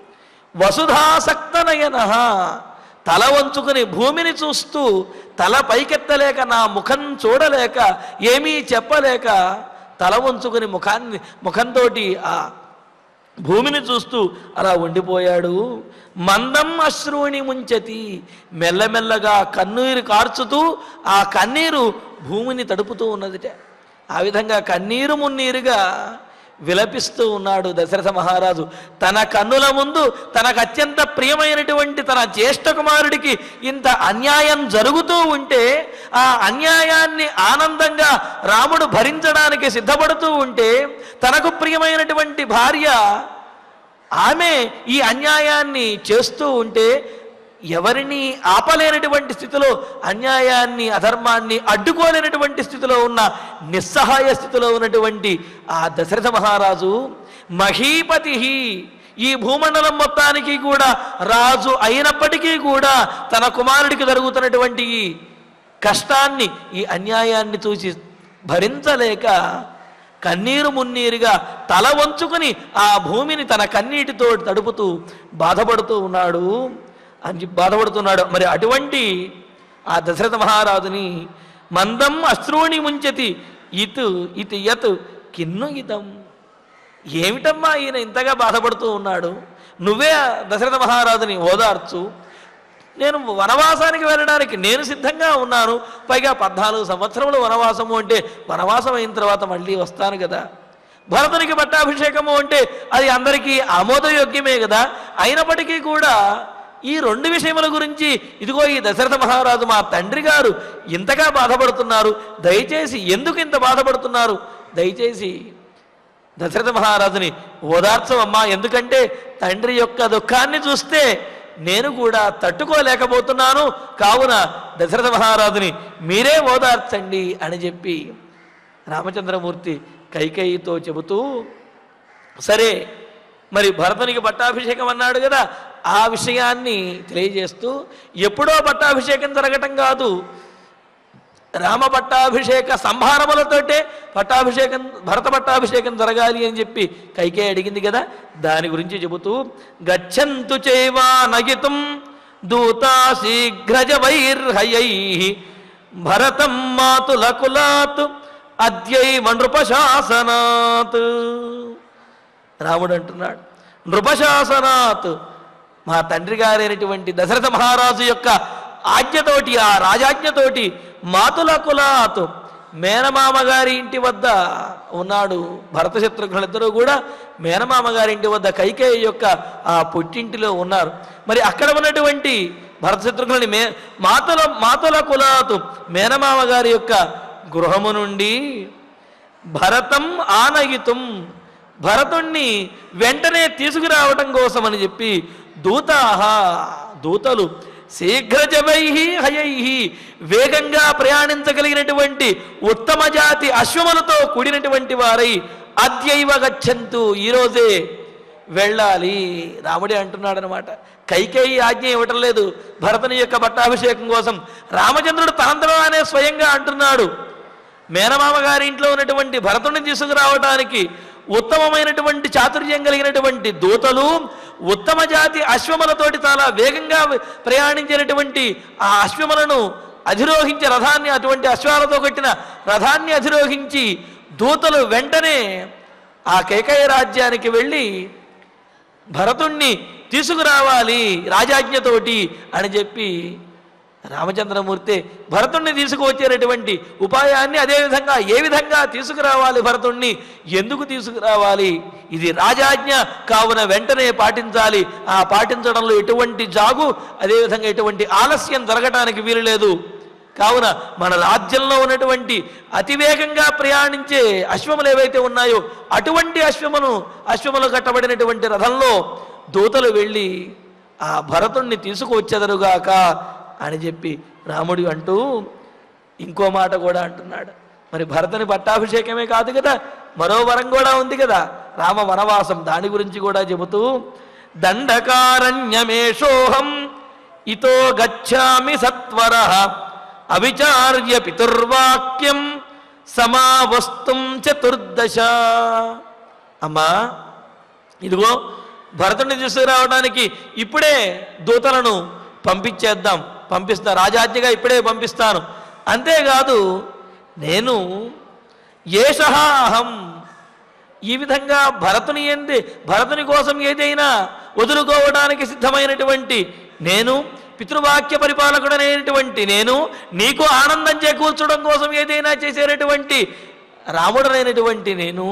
వసుధాసక్తనయన, తల వంచుకుని భూమిని చూస్తూ తల పైకెత్తలేక, నా ముఖం చూడలేక, ఏమీ చెప్పలేక తల వంచుకుని ముఖాన్ని ముఖంతో ఆ భూమిని చూస్తూ అలా ఉండిపోయాడు. మందం అశ్రువుని ముంచతి, మెల్లమెల్లగా కన్నీరు కార్చుతూ ఆ కన్నీరు భూమిని తడుపుతూ ఉన్నదిట. ఆ విధంగా కన్నీరు మున్నీరుగా విలపిస్తూ ఉన్నాడు దశరథ మహారాజు. తన కన్నుల ముందు తనకు అత్యంత ప్రియమైనటువంటి తన జ్యేష్ఠ కుమారుడికి ఇంత అన్యాయం జరుగుతూ ఉంటే, ఆ అన్యాయాన్ని ఆనందంగా రాముడు భరించడానికి సిద్ధపడుతూ ఉంటే, తనకు ప్రియమైనటువంటి భార్య ఆమె ఈ అన్యాయాన్ని చేస్తూ ఉంటే, ఎవరిని ఆపలేనటువంటి స్థితిలో, అన్యాయాన్ని అధర్మాన్ని అడ్డుకోలేనటువంటి స్థితిలో ఉన్న, నిస్సహాయ స్థితిలో ఉన్నటువంటి ఆ దశరథ మహారాజు మహీపతి, ఈ భూమండలం మొత్తానికి కూడా రాజు అయినప్పటికీ కూడా తన కుమారుడికి జరుగుతున్నటువంటి ఈ కష్టాన్ని, ఈ అన్యాయాన్ని చూసి భరించలేక కన్నీరు మున్నీరుగా తల వంచుకుని ఆ భూమిని తన కన్నీటితో తడుపుతూ బాధపడుతూ ఉన్నాడు అని బాధపడుతున్నాడు. మరి అటువంటి ఆ దశరథ మహారాజుని మందం అశ్రువుని ముంచతి ఇత్ ఇత్ యత్ కిన్ను ఇతం, ఏమిటమ్మా ఈయన ఇంతగా బాధపడుతూ ఉన్నాడు, నువ్వే దశరథ మహారాజుని ఓదార్చు, నేను వనవాసానికి వెళ్ళడానికి నేను సిద్ధంగా ఉన్నాను, పైగా పద్నాలుగు సంవత్సరములు వనవాసము అంటే వనవాసం అయిన తర్వాత మళ్ళీ వస్తాను కదా, భరతునికి పట్టాభిషేకము అంటే అది అందరికీ ఆమోదయోగ్యమే కదా, అయినప్పటికీ కూడా ఈ రెండు విషయముల గురించి ఇదిగో ఈ దశరథ మహారాజు మా తండ్రి గారు ఇంతగా బాధపడుతున్నారు, దయచేసి ఎందుకు ఇంత బాధపడుతున్నారు, దయచేసి దశరథ మహారాజుని ఓదార్చవమ్మా, ఎందుకంటే తండ్రి యొక్క దుఃఖాన్ని చూస్తే నేను కూడా తట్టుకోలేకపోతున్నాను, కావున దశరథ మహారాజుని మీరే ఓదార్చండి అని చెప్పి రామచంద్రమూర్తి కైకేయితో చెబుతూ, సరే మరి భరతునికి పట్టాభిషేకం అన్నాడు కదా, ఆ విషయాన్ని తెలియజేస్తూ, ఎప్పుడో పట్టాభిషేకం జరగటం కాదు, రామ పట్టాభిషేక సంభారములతోటే పట్టాభిషేకం, భరత పట్టాభిషేకం జరగాలి అని చెప్పి కైకేయి అడిగింది కదా, దాని గురించి చెబుతూ, గచ్చంతు చైవా నగితుం దూతా శీఘ్రజ వైర్హయై భరతం మాతుల కులాత్ అద్యైవ నృపశాసనాత్. రాముడు అంటున్నాడు, నృపశాసనాత్, మా తండ్రి గారైనటువంటి దశరథ మహారాజు యొక్క ఆజ్ఞతోటి, ఆ రాజాజ్ఞతోటి, మాతుల కులాత్, మేనమామ గారి ఇంటి వద్ద ఉన్నాడు భరత శత్రుఘ్నులిద్దరూ కూడా మేనమామ గారి ఇంటి వద్ద కైకేయి యొక్క ఆ పుట్టింటిలో ఉన్నారు. మరి అక్కడ ఉన్నటువంటి భరత శత్రుఘ్నుని మే మాతుల మాతుల కులాత్, మేనమామ గారి యొక్క గృహము నుండి భరతం ఆనయితుం, భరతుణ్ణి వెంటనే తీసుకురావటం కోసమని చెప్పి దూతాహ దూతలు శీఘ్రజవై హయై వేగంగా ప్రయాణించగలిగినటువంటి ఉత్తమ జాతి అశ్వములతో కూడినటువంటి వారై అద్యైవ గచ్చంతు ఈరోజే వెళ్ళాలి. రాముడే అంటున్నాడు అనమాట. కైకేయి ఆజ్ఞ ఇవ్వటం లేదు భరతుని యొక్క పట్టాభిషేకం కోసం. రామచంద్రుడు తనంతరానే స్వయంగా అంటున్నాడు. మేనమామ గారి ఇంట్లో ఉన్నటువంటి భరతుడిని తీసుకురావడానికి ఉత్తమమైనటువంటి చాతుర్యం కలిగినటువంటి దూతలు ఉత్తమ జాతి అశ్వములతోటి చాలా వేగంగా ప్రయాణించినటువంటి ఆ అశ్వములను అధిరోహించి రథాన్ని అటువంటి అశ్వాలతో కట్టిన రథాన్ని అధిరోహించి దూతలు వెంటనే ఆ కైకేయ రాజ్యానికి వెళ్ళి భరతుణ్ణి తీసుకురావాలి రాజాజ్ఞతోటి అని చెప్పి రామచంద్రమూర్తి భరతుణ్ణి తీసుకువచ్చేటటువంటి ఉపాయాన్ని అదేవిధంగా ఏ విధంగా తీసుకురావాలి, భరతుణ్ణి ఎందుకు తీసుకురావాలి, ఇది రాజాజ్ఞ కావున వెంటనే పాటించాలి. ఆ పాటించడంలో ఎటువంటి జాగు అదేవిధంగా ఎటువంటి ఆలస్యం జరగటానికి వీలు లేదు. కావున మన రాజ్యంలో ఉన్నటువంటి అతివేగంగా ప్రయాణించే అశ్వములు ఏవైతే ఉన్నాయో అటువంటి అశ్వమును అశ్వములు కట్టబడినటువంటి రథంలో దూతలు వెళ్ళి ఆ భరతుణ్ణి తీసుకువచ్చెదరుగాక అని చెప్పి రాముడు అంటూ ఇంకో మాట కూడా అంటున్నాడు. మరి భరతుని పట్టాభిషేకమే కాదు కదా, మరో వరం కూడా ఉంది కదా, రామ వనవాసం. దాని గురించి కూడా చెబుతూ దండకారణ్యమేషోహం ఇతో గచ్చామి సత్వరః అవిచార్య పితుర్వాక్యం సమావస్తుం చతుర్దశ. అమ్మా ఇదిగో భరతుడిని తీసుకురావడానికి ఇప్పుడే దూతలను పంపించేద్దాం, పంపిస్తా రాజాజ్ఞగా ఇప్పుడే పంపిస్తాను. అంతేకాదు నేను ఏషః అహం ఈ విధంగా భరతుని ఏంది భరతుని కోసం ఏదైనా వదులుకోవడానికి సిద్ధమైనటువంటి నేను, పితృవాక్య పరిపాలకుడనేటువంటి నేను, నీకు ఆనందం చేకూర్చడం కోసం ఏదైనా చేసేటటువంటి రాముడనైనటువంటి నేను,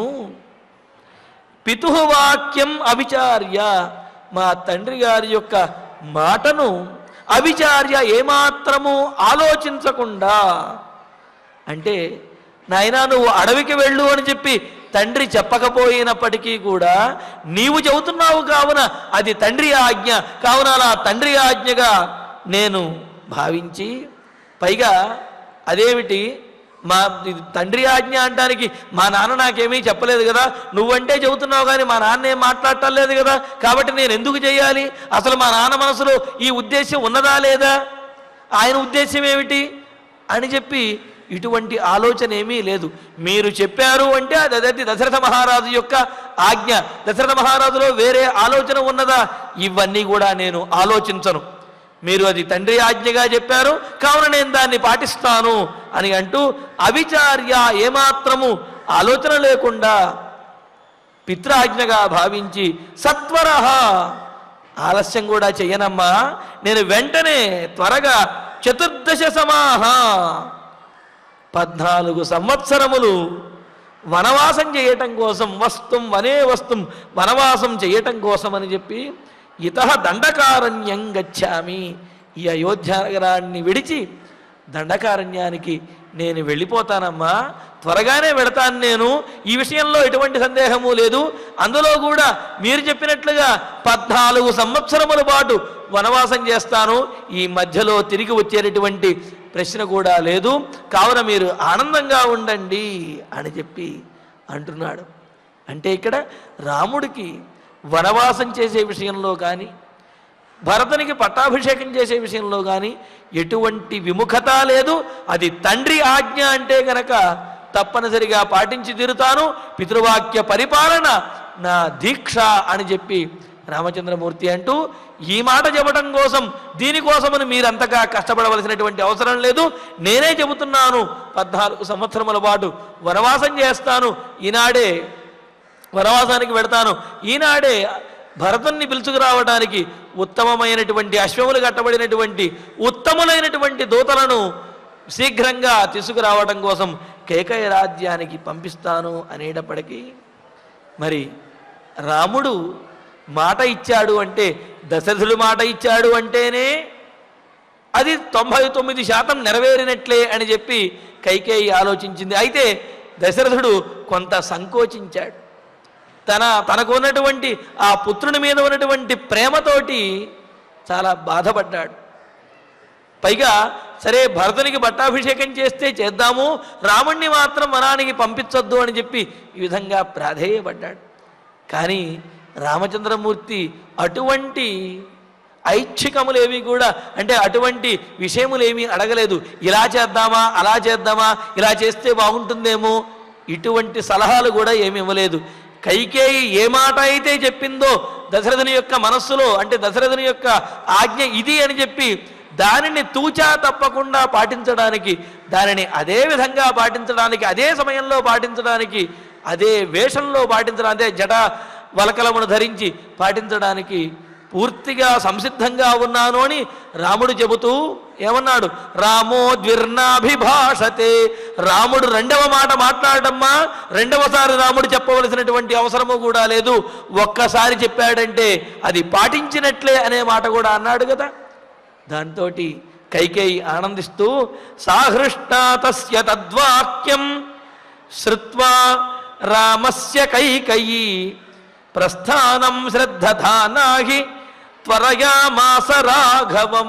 పితువాక్యం అవిచార్య మా తండ్రి గారి యొక్క మాటను అవిచార్య ఏమాత్రము ఆలోచించకుండా, అంటే నాయనా నువ్వు అడవికి వెళ్ళు అని చెప్పి తండ్రి చెప్పకపోయినప్పటికీ కూడా నీవు చెబుతున్నావు కావున అది తండ్రి ఆజ్ఞ, కావున అలా తండ్రి ఆజ్ఞగా నేను భావించి, పైగా అదేమిటి మా తండ్రి ఆజ్ఞ అంటానికి మా నాన్న నాకేమీ చెప్పలేదు కదా, నువ్వంటే చెబుతున్నావు కానీ మా నాన్న ఏం మాట్లాడటం లేదు కదా, కాబట్టి నేను ఎందుకు చేయాలి, అసలు మా నాన్న మనసులో ఈ ఉద్దేశం ఉన్నదా లేదా, ఆయన ఉద్దేశం ఏమిటి అని చెప్పి ఇటువంటి ఆలోచన ఏమీ లేదు. మీరు చెప్పారు అంటే అది అదే దశరథ మహారాజు యొక్క ఆజ్ఞ, దశరథ మహారాజులో వేరే ఆలోచన ఉన్నదా, ఇవన్నీ కూడా నేను ఆలోచించను. మీరు అది తండ్రి ఆజ్ఞగా చెప్పారు కావున నేను దాన్ని పాటిస్తాను అని అంటూ అవిచార్య ఏమాత్రము ఆలోచన లేకుండా పిత్రాజ్ఞగా భావించి సత్వరః ఆలస్యం కూడా చెయ్యనమ్మా, నేను వెంటనే త్వరగా చతుర్దశ సమాహ పద్నాలుగు సంవత్సరములు వనవాసం చేయటం కోసం, వస్తుం వనే వస్తుం వనవాసం చేయటం కోసం అని చెప్పి ఇతః దండకారణ్యం గచ్చామి, ఈ అయోధ్య నగరాన్ని విడిచి దండకారణ్యానికి నేను వెళ్ళిపోతానమ్మా, త్వరగానే వెళతాను నేను, ఈ విషయంలో ఎటువంటి సందేహము లేదు. అందులో కూడా మీరు చెప్పినట్లుగా పద్నాలుగు సంవత్సరముల పాటు వనవాసం చేస్తాను, ఈ మధ్యలో తిరిగి వచ్చేటటువంటి ప్రశ్న కూడా లేదు, కావున మీరు ఆనందంగా ఉండండి అని చెప్పి అంటున్నాడు. అంటే ఇక్కడ రాముడికి వనవాసం చేసే విషయంలో కానీ భరతునికి పట్టాభిషేకం చేసే విషయంలో కానీ ఎటువంటి విముఖత లేదు. అది తండ్రి ఆజ్ఞ అంటే గనక తప్పనిసరిగా పాటించి తీరుతాను, పితృవాక్య పరిపాలన నా దీక్ష అని చెప్పి రామచంద్రమూర్తి అంటూ ఈ మాట చెప్పడం కోసం దీనికోసమని మీరంతగా కష్టపడవలసినటువంటి అవసరం లేదు, నేనే చెబుతున్నాను పద్నాలుగు సంవత్సరముల పాటు వనవాసం చేస్తాను, ఈనాడే వనవాసానికి వెడతాను, ఈనాడే భరతుణ్ణి పిలుచుకురావడానికి ఉత్తమమైనటువంటి అశ్వములు కట్టబడినటువంటి ఉత్తములైనటువంటి దూతలను శీఘ్రంగా తీసుకురావడం కోసం కైకేయ రాజ్యానికి పంపిస్తాను అనేటప్పటికీ మరి రాముడు మాట ఇచ్చాడు అంటే, దశరథుడు మాట ఇచ్చాడు అంటేనే అది తొంభై తొమ్మిది శాతం నెరవేరినట్లే అని చెప్పి కైకేయి ఆలోచించింది. అయితే దశరథుడు కొంత సంకోచించాడు. తన తనకు ఉన్నటువంటి ఆ పుత్రుని మీద ఉన్నటువంటి ప్రేమతోటి చాలా బాధపడ్డాడు. పైగా సరే భరతునికి పట్టాభిషేకం చేస్తే చేద్దాము, రాముణ్ణి మాత్రం వనానికి పంపించొద్దు అని చెప్పి ఈ విధంగా ప్రాధేయపడ్డాడు. కానీ రామచంద్రమూర్తి అటువంటి ఐచ్ఛికములేవి కూడా, అంటే అటువంటి విషయములేమీ అడగలేదు. ఇలా చేద్దామా, అలా చేద్దామా, ఇలా చేస్తే బాగుంటుందేమో, ఇటువంటి సలహాలు కూడా ఏమి ఇవ్వలేదు. కైకేయి ఏ మాట అయితే చెప్పిందో దశరథుని యొక్క మనస్సులో, అంటే దశరథుని యొక్క ఆజ్ఞ ఇది అని చెప్పి దానిని తూచా తప్పకుండా పాటించడానికి, దానిని అదే విధంగా పాటించడానికి, అదే సమయంలో పాటించడానికి, అదే వేషంలో పాటించడానికి, అదే జట వలకలమును ధరించి పాటించడానికి పూర్తిగా సంసిద్ధంగా ఉన్నాను అని రాముడు చెబుతూ ఏమన్నాడు? రామో ద్విర్నాభిభాషతే. రాముడు రెండవ మాట మాట్లాడమ్మా, రెండవసారి రాముడు చెప్పవలసినటువంటి అవసరము కూడా లేదు. ఒక్కసారి చెప్పాడంటే అది పాటించినట్లే అనే మాట కూడా అన్నాడు కదా. దాంతో కైకేయి ఆనందిస్తూ సాహృష్టా తస్య తద్వాక్యం శ్రుత్వా రామస్య కైకేయీ ప్రస్థానం శ్రద్ధధానాహి త్వరయామాస రాఘవం.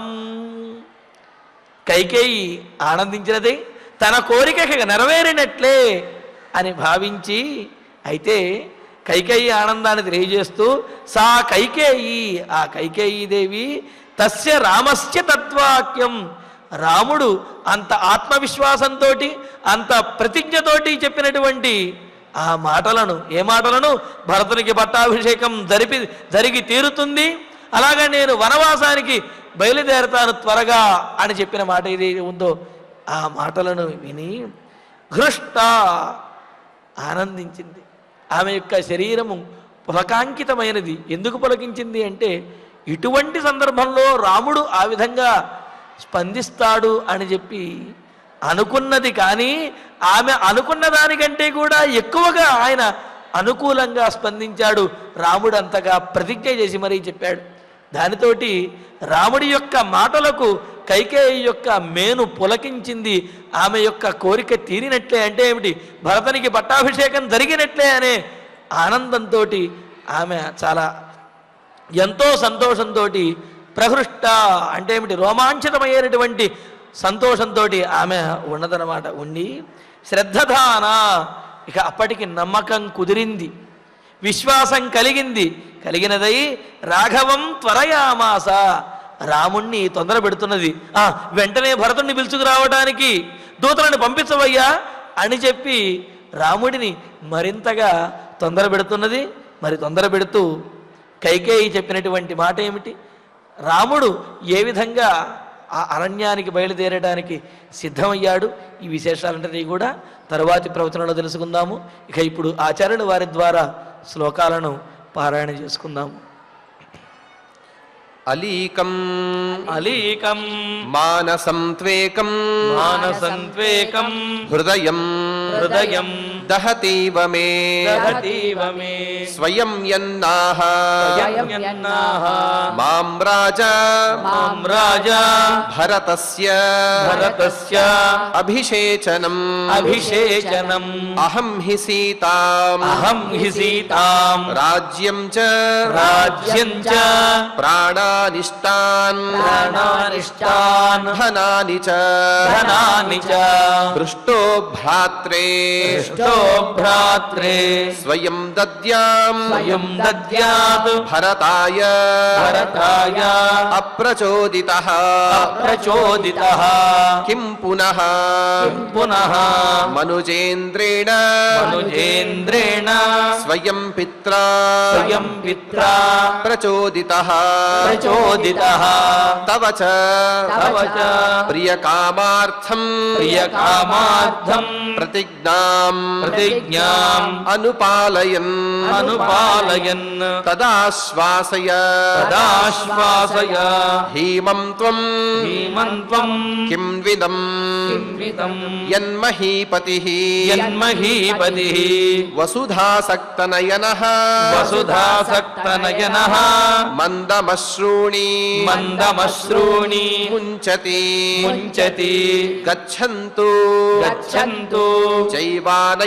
కైకేయి ఆనందించినది తన కోరిక నెరవేరినట్లే అని భావించి, అయితే కైకేయి ఆనందాన్ని తెలియజేస్తూ సా కైకేయి, ఆ కైకేయీ దేవి తస్య రామస్య తద్వాక్యం, రాముడు అంత ఆత్మవిశ్వాసంతో అంత ప్రతిజ్ఞతోటి చెప్పినటువంటి ఆ మాటలను, ఏ మాటలను? భరతునికి పట్టాభిషేకం జరిపి జరిగి తీరుతుంది, అలాగా నేను వనవాసానికి బయలుదేరతాను త్వరగా అని చెప్పిన మాట ఇది ఉందో ఆ మాటలను విని హృష్ట ఆనందించింది. ఆమె యొక్క శరీరము పులకాంకితమైనది. ఎందుకు పులకించింది అంటే ఇటువంటి సందర్భంలో రాముడు ఆ విధంగా స్పందిస్తాడు అని చెప్పి అనుకున్నది. కానీ ఆమె అనుకున్న దానికంటే కూడా ఎక్కువగా ఆయన అనుకూలంగా స్పందించాడు. రాముడు అంతగా ప్రతిజ్ఞ చేసి మరీ చెప్పాడు. దానితోటి రాముడి యొక్క మాటలకు కైకేయి యొక్క మేను పులకించింది. ఆమె యొక్క కోరిక తీరినట్లే, అంటే ఏమిటి? భరతునికి పట్టాభిషేకం జరిగినట్లే అనే ఆనందంతో ఆమె చాలా ఎంతో సంతోషంతో ప్రహృష్ట అంటే ఏమిటి? రోమాంచితమయ్యేటువంటి సంతోషంతో ఆమె ఉన్నదన్నమాట. ఉండి శ్రద్ధధాన, ఇక అప్పటికి నమ్మకం కుదిరింది, విశ్వాసం కలిగింది. కలిగినదై రాఘవం త్వరయామాస, రాముణ్ణి తొందర పెడుతున్నది. ఆ వెంటనే భరతుణ్ణి పిలుచుకురావడానికి దూతలను పంపించవయ్యా అని చెప్పి రాముడిని మరింతగా తొందర పెడుతున్నది. మరి తొందర పెడుతూ కైకేయి చెప్పినటువంటి మాట ఏమిటి? రాముడు ఏ విధంగా ఆ అరణ్యానికి బయలుదేరడానికి సిద్ధమయ్యాడు, ఈ విశేషాలంటే కూడా తరువాతి ప్రవచనంలో తెలుసుకుందాము. ఇక ఇప్పుడు ఆచార్యుల వారి ద్వారా శ్లోకాలను పారాయణ చేసుకుందాము. అలీకం అలీకం మానసం త్వేకం మానసం త్వేకం హృదయం హృదయం దహతీవ మే దహతీవ మే స్వయం యన్నాః స్వయం యన్నాః మాం రాజా మాం రాజా భరతస్య భరతస్య అభిషేచనం అభిషేచనం అహం హి సీతాం అహం హి సీతాం రాజ్యం చ రాజ్యం చ ప్రాణానిష్టాన్ ప్రాణానిష్టాన్ ధనాని చ ధనాని చ పృష్టో భ్రాత్రే పృష్టో భ్రాత్రే స్వయం దద్యాం స్వయం దద్యాత్ భరతాయ భరతాయ అప్రచోదితః అప్రచోదితః కిం పునః కిం పునః మనుజేంద్రేణ మనుజేంద్రేణ స్వయం పిత్రా స్వయం పిత్రా ప్రచోదితః ప్రచోదితః తవ చ తవ చ ప్రియకామార్థం ప్రియకామార్థం ప్రతిజ్ఞాం ప్రతిజ్ఞాం అనుపాలయన్ అనుపాలయన్ తదాశ్వాసయ తదాశ్వాసయ హీమం త్వం హీమంత్వం కిం విదం కింవిదం యన్మహీపతిః యన్మహీపతిః వసుధాసక్తనయనః వసుధాసక్తనయనః మందమశ్రూణి మందమశ్రూణి ముంచతి ముంచతి గచ్చంతు గచ్చంతు చైవానయ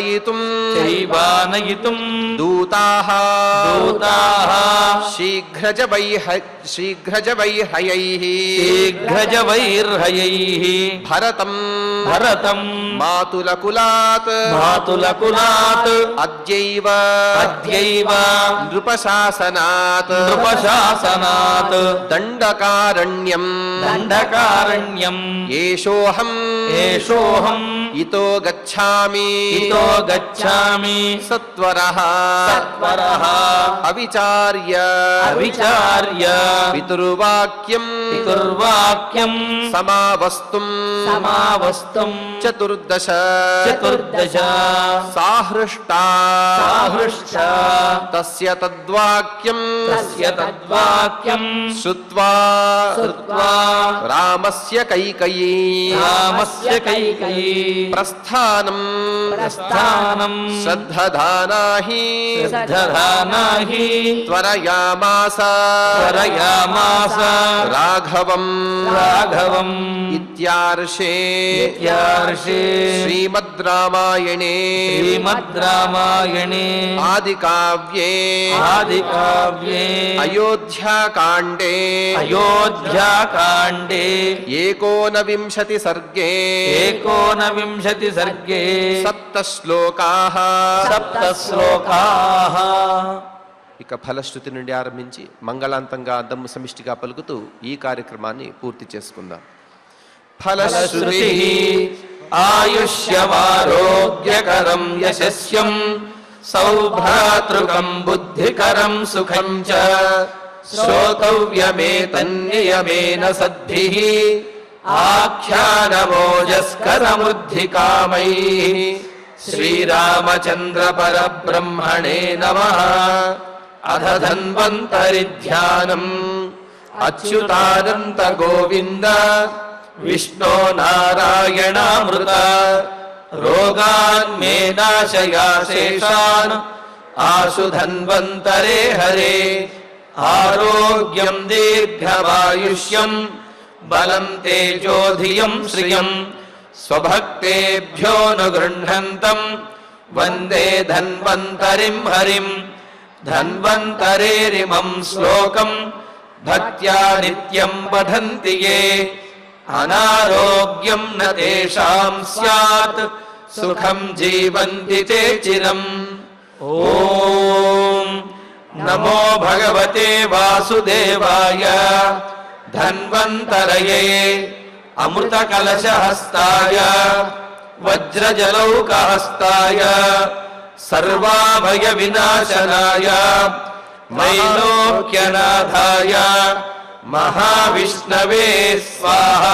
చైవానయితుం చైవానయితుం దూతాః దూతాః శీఘ్రజవైహ శీఘ్రజవైహయైః శీఘ్రజవైర్హయైః భరతం భరతం మాతులకులాత్ మాతులకులాత్ అద్యైవ అద్యైవ నృపశాసనాత్ నృపశాసనాత్ దండకారణ్యం దండకారణ్యం ఏషోహం ఏషోహం ఇతో గచ్ఛామి ఇతో గచ్ఛామి సత్వరః సత్వరః అవిచార్య అవిచార్య పితుర్వాక్యం పితుర్వాక్యం సమావస్తుం సమావస్తం చతుర్దశ చతుర్దశ సాహృష్టా సాహృష్ట తస్య తద్వాక్యం తస్య తద్వాక్యం శ్రుత్వా శ్రుత్వా రామస్య కైకయీ రామస్య కైకయీ ప్రస్థానం ప్రస్థానం శ్రద్ధధానాహి శ్రద్ధధానాహి త్వరయామాస త్వరయామాస రాఘవం రాఘవం ఇత్యార్షే ఇత్యార్షే శ్రీమద్ రామాయణే శ్రీమద్ రామాయణే ఆదికావ్యే ఆదికావ్యే అయోధ్యాకాండే అయోధ్యాకాండే ఏకోనవింశతి సర్గే ఏకోనవింశతి సర్గే సప్త శ్లోకాః సప్త శ్లోకాః. ఇక ఫలశ్రుతి నుండి ఆరంభించి మంగళాంతంగా దమ్ము సమిష్టిగా పలుకుతూ ఈ కార్యక్రమాన్ని పూర్తి చేసుకుందాం. ఫలశ్రుతి ఆయుష్యమారోగ్యకరం యశస్యం సౌభ్రాతృకం బుద్ధికరం సుఖం చ శ్రోతవ్యమేతన్నియమేన సద్భిః ఆఖ్యానమోజస్కరమృద్ధికామైః. శ్రీరామచంద్ర పరబ్రహ్మణే నమః. అధ ధన్వంతరి ధ్యానం అచ్యుతానంత గోవింద విష్ణో నారాయణామృత రోగాన్ మే నాశయా శేషాన్ ఆశు ధన్వంతరే హరే. ఆరోగ్యం దీర్ఘమాయుష్యం బలం తేజోధియం శ్రియం స్వభక్తేభ్యో ను గృహ్ణంతం వందే ధన్వంతరిం హరిం. ధన్వంతరేరిమం శ్లోకం భక్త్యా నిత్యం పఠంతి యే అనారోగ్యం న తేషాం స్యాత్ సుఖం జీవంతి తే చిరం. ఓం నమో భగవతే వాసుదేవాయ ధన్వంతరయే అమృత కలశహస్తాయ వజ్రజలౌకహస్తాయ సర్వాభయ వినాశనాయ త్రైలోక్యనాథాయ మహావిష్ణవే స్వాహా.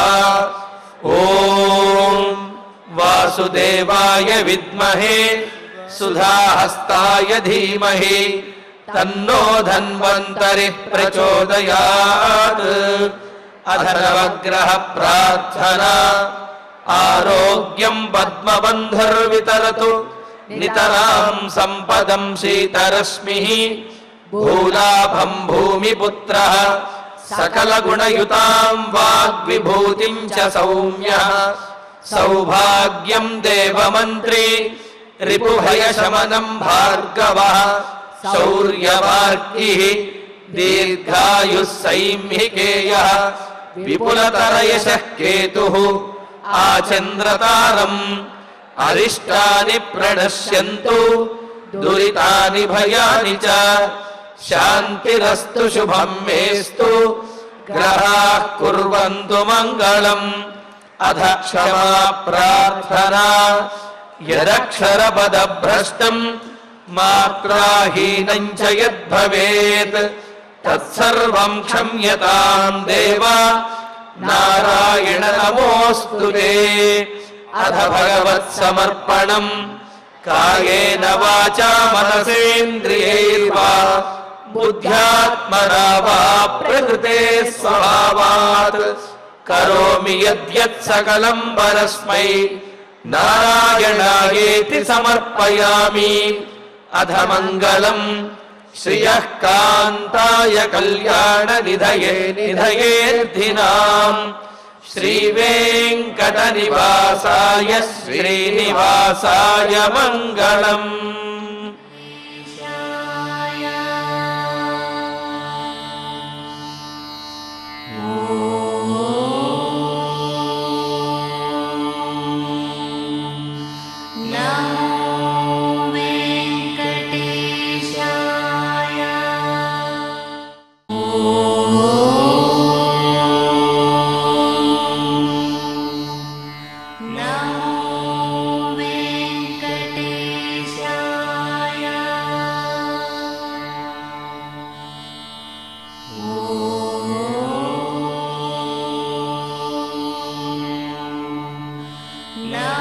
ఓం వాసుదేవాయ విద్మహే సుధాహస్తాయ ధీమహి తన్నో ధన్వంతరి ప్రచోదయాత్. అధనవగ్రహ ప్రార్థనా ఆరోగ్యం పద్మబంధుర్వితరతు నితరాం సంపదం శీతరశ్మిః. భూలాభం భూమిపుత్రః సకలగుణయుతాం వాగ్విభూతిం చ సౌమ్యః. సౌభాగ్యం దేవమంత్రి రిపుభయశమనం భార్గవః. శౌర్యవార్కిః దీర్ఘాయుః సైంహికేయః. విపులతరయశః కేతుః ఆచంద్రతారం. అరిష్టాని ప్రణశ్యంతు దురితాని భయాని చ. శాంతిరస్తు శుభం మేస్తు గ్రహాః కుర్వంతు మంగళం. అధ క్షమా ప్రార్థనా యదక్షరపదభ్రష్టం మాత్రాహీనం చ యద్భవేత్ తత్సర్వం క్షమ్యతాం దేవ నారాయణ నమోస్తుతే. అధ భగవత్సమర్పణం కాయేన వాచా మనసేంద్రియైర్వా బుద్ధ్యాత్మనా వా ప్రకృతే స్వభావాత్ కరోమి యద్యత్ సకలం పరస్మై నారాయణాయేతి సమర్పయామి. అధ మంగళం శ్రియః కాంతాయ కళ్యాణ నిధయే నిధయేర్థినాం శ్రీవేంకటనివాసాయ శ్రీనివాసాయ మంగళం. No.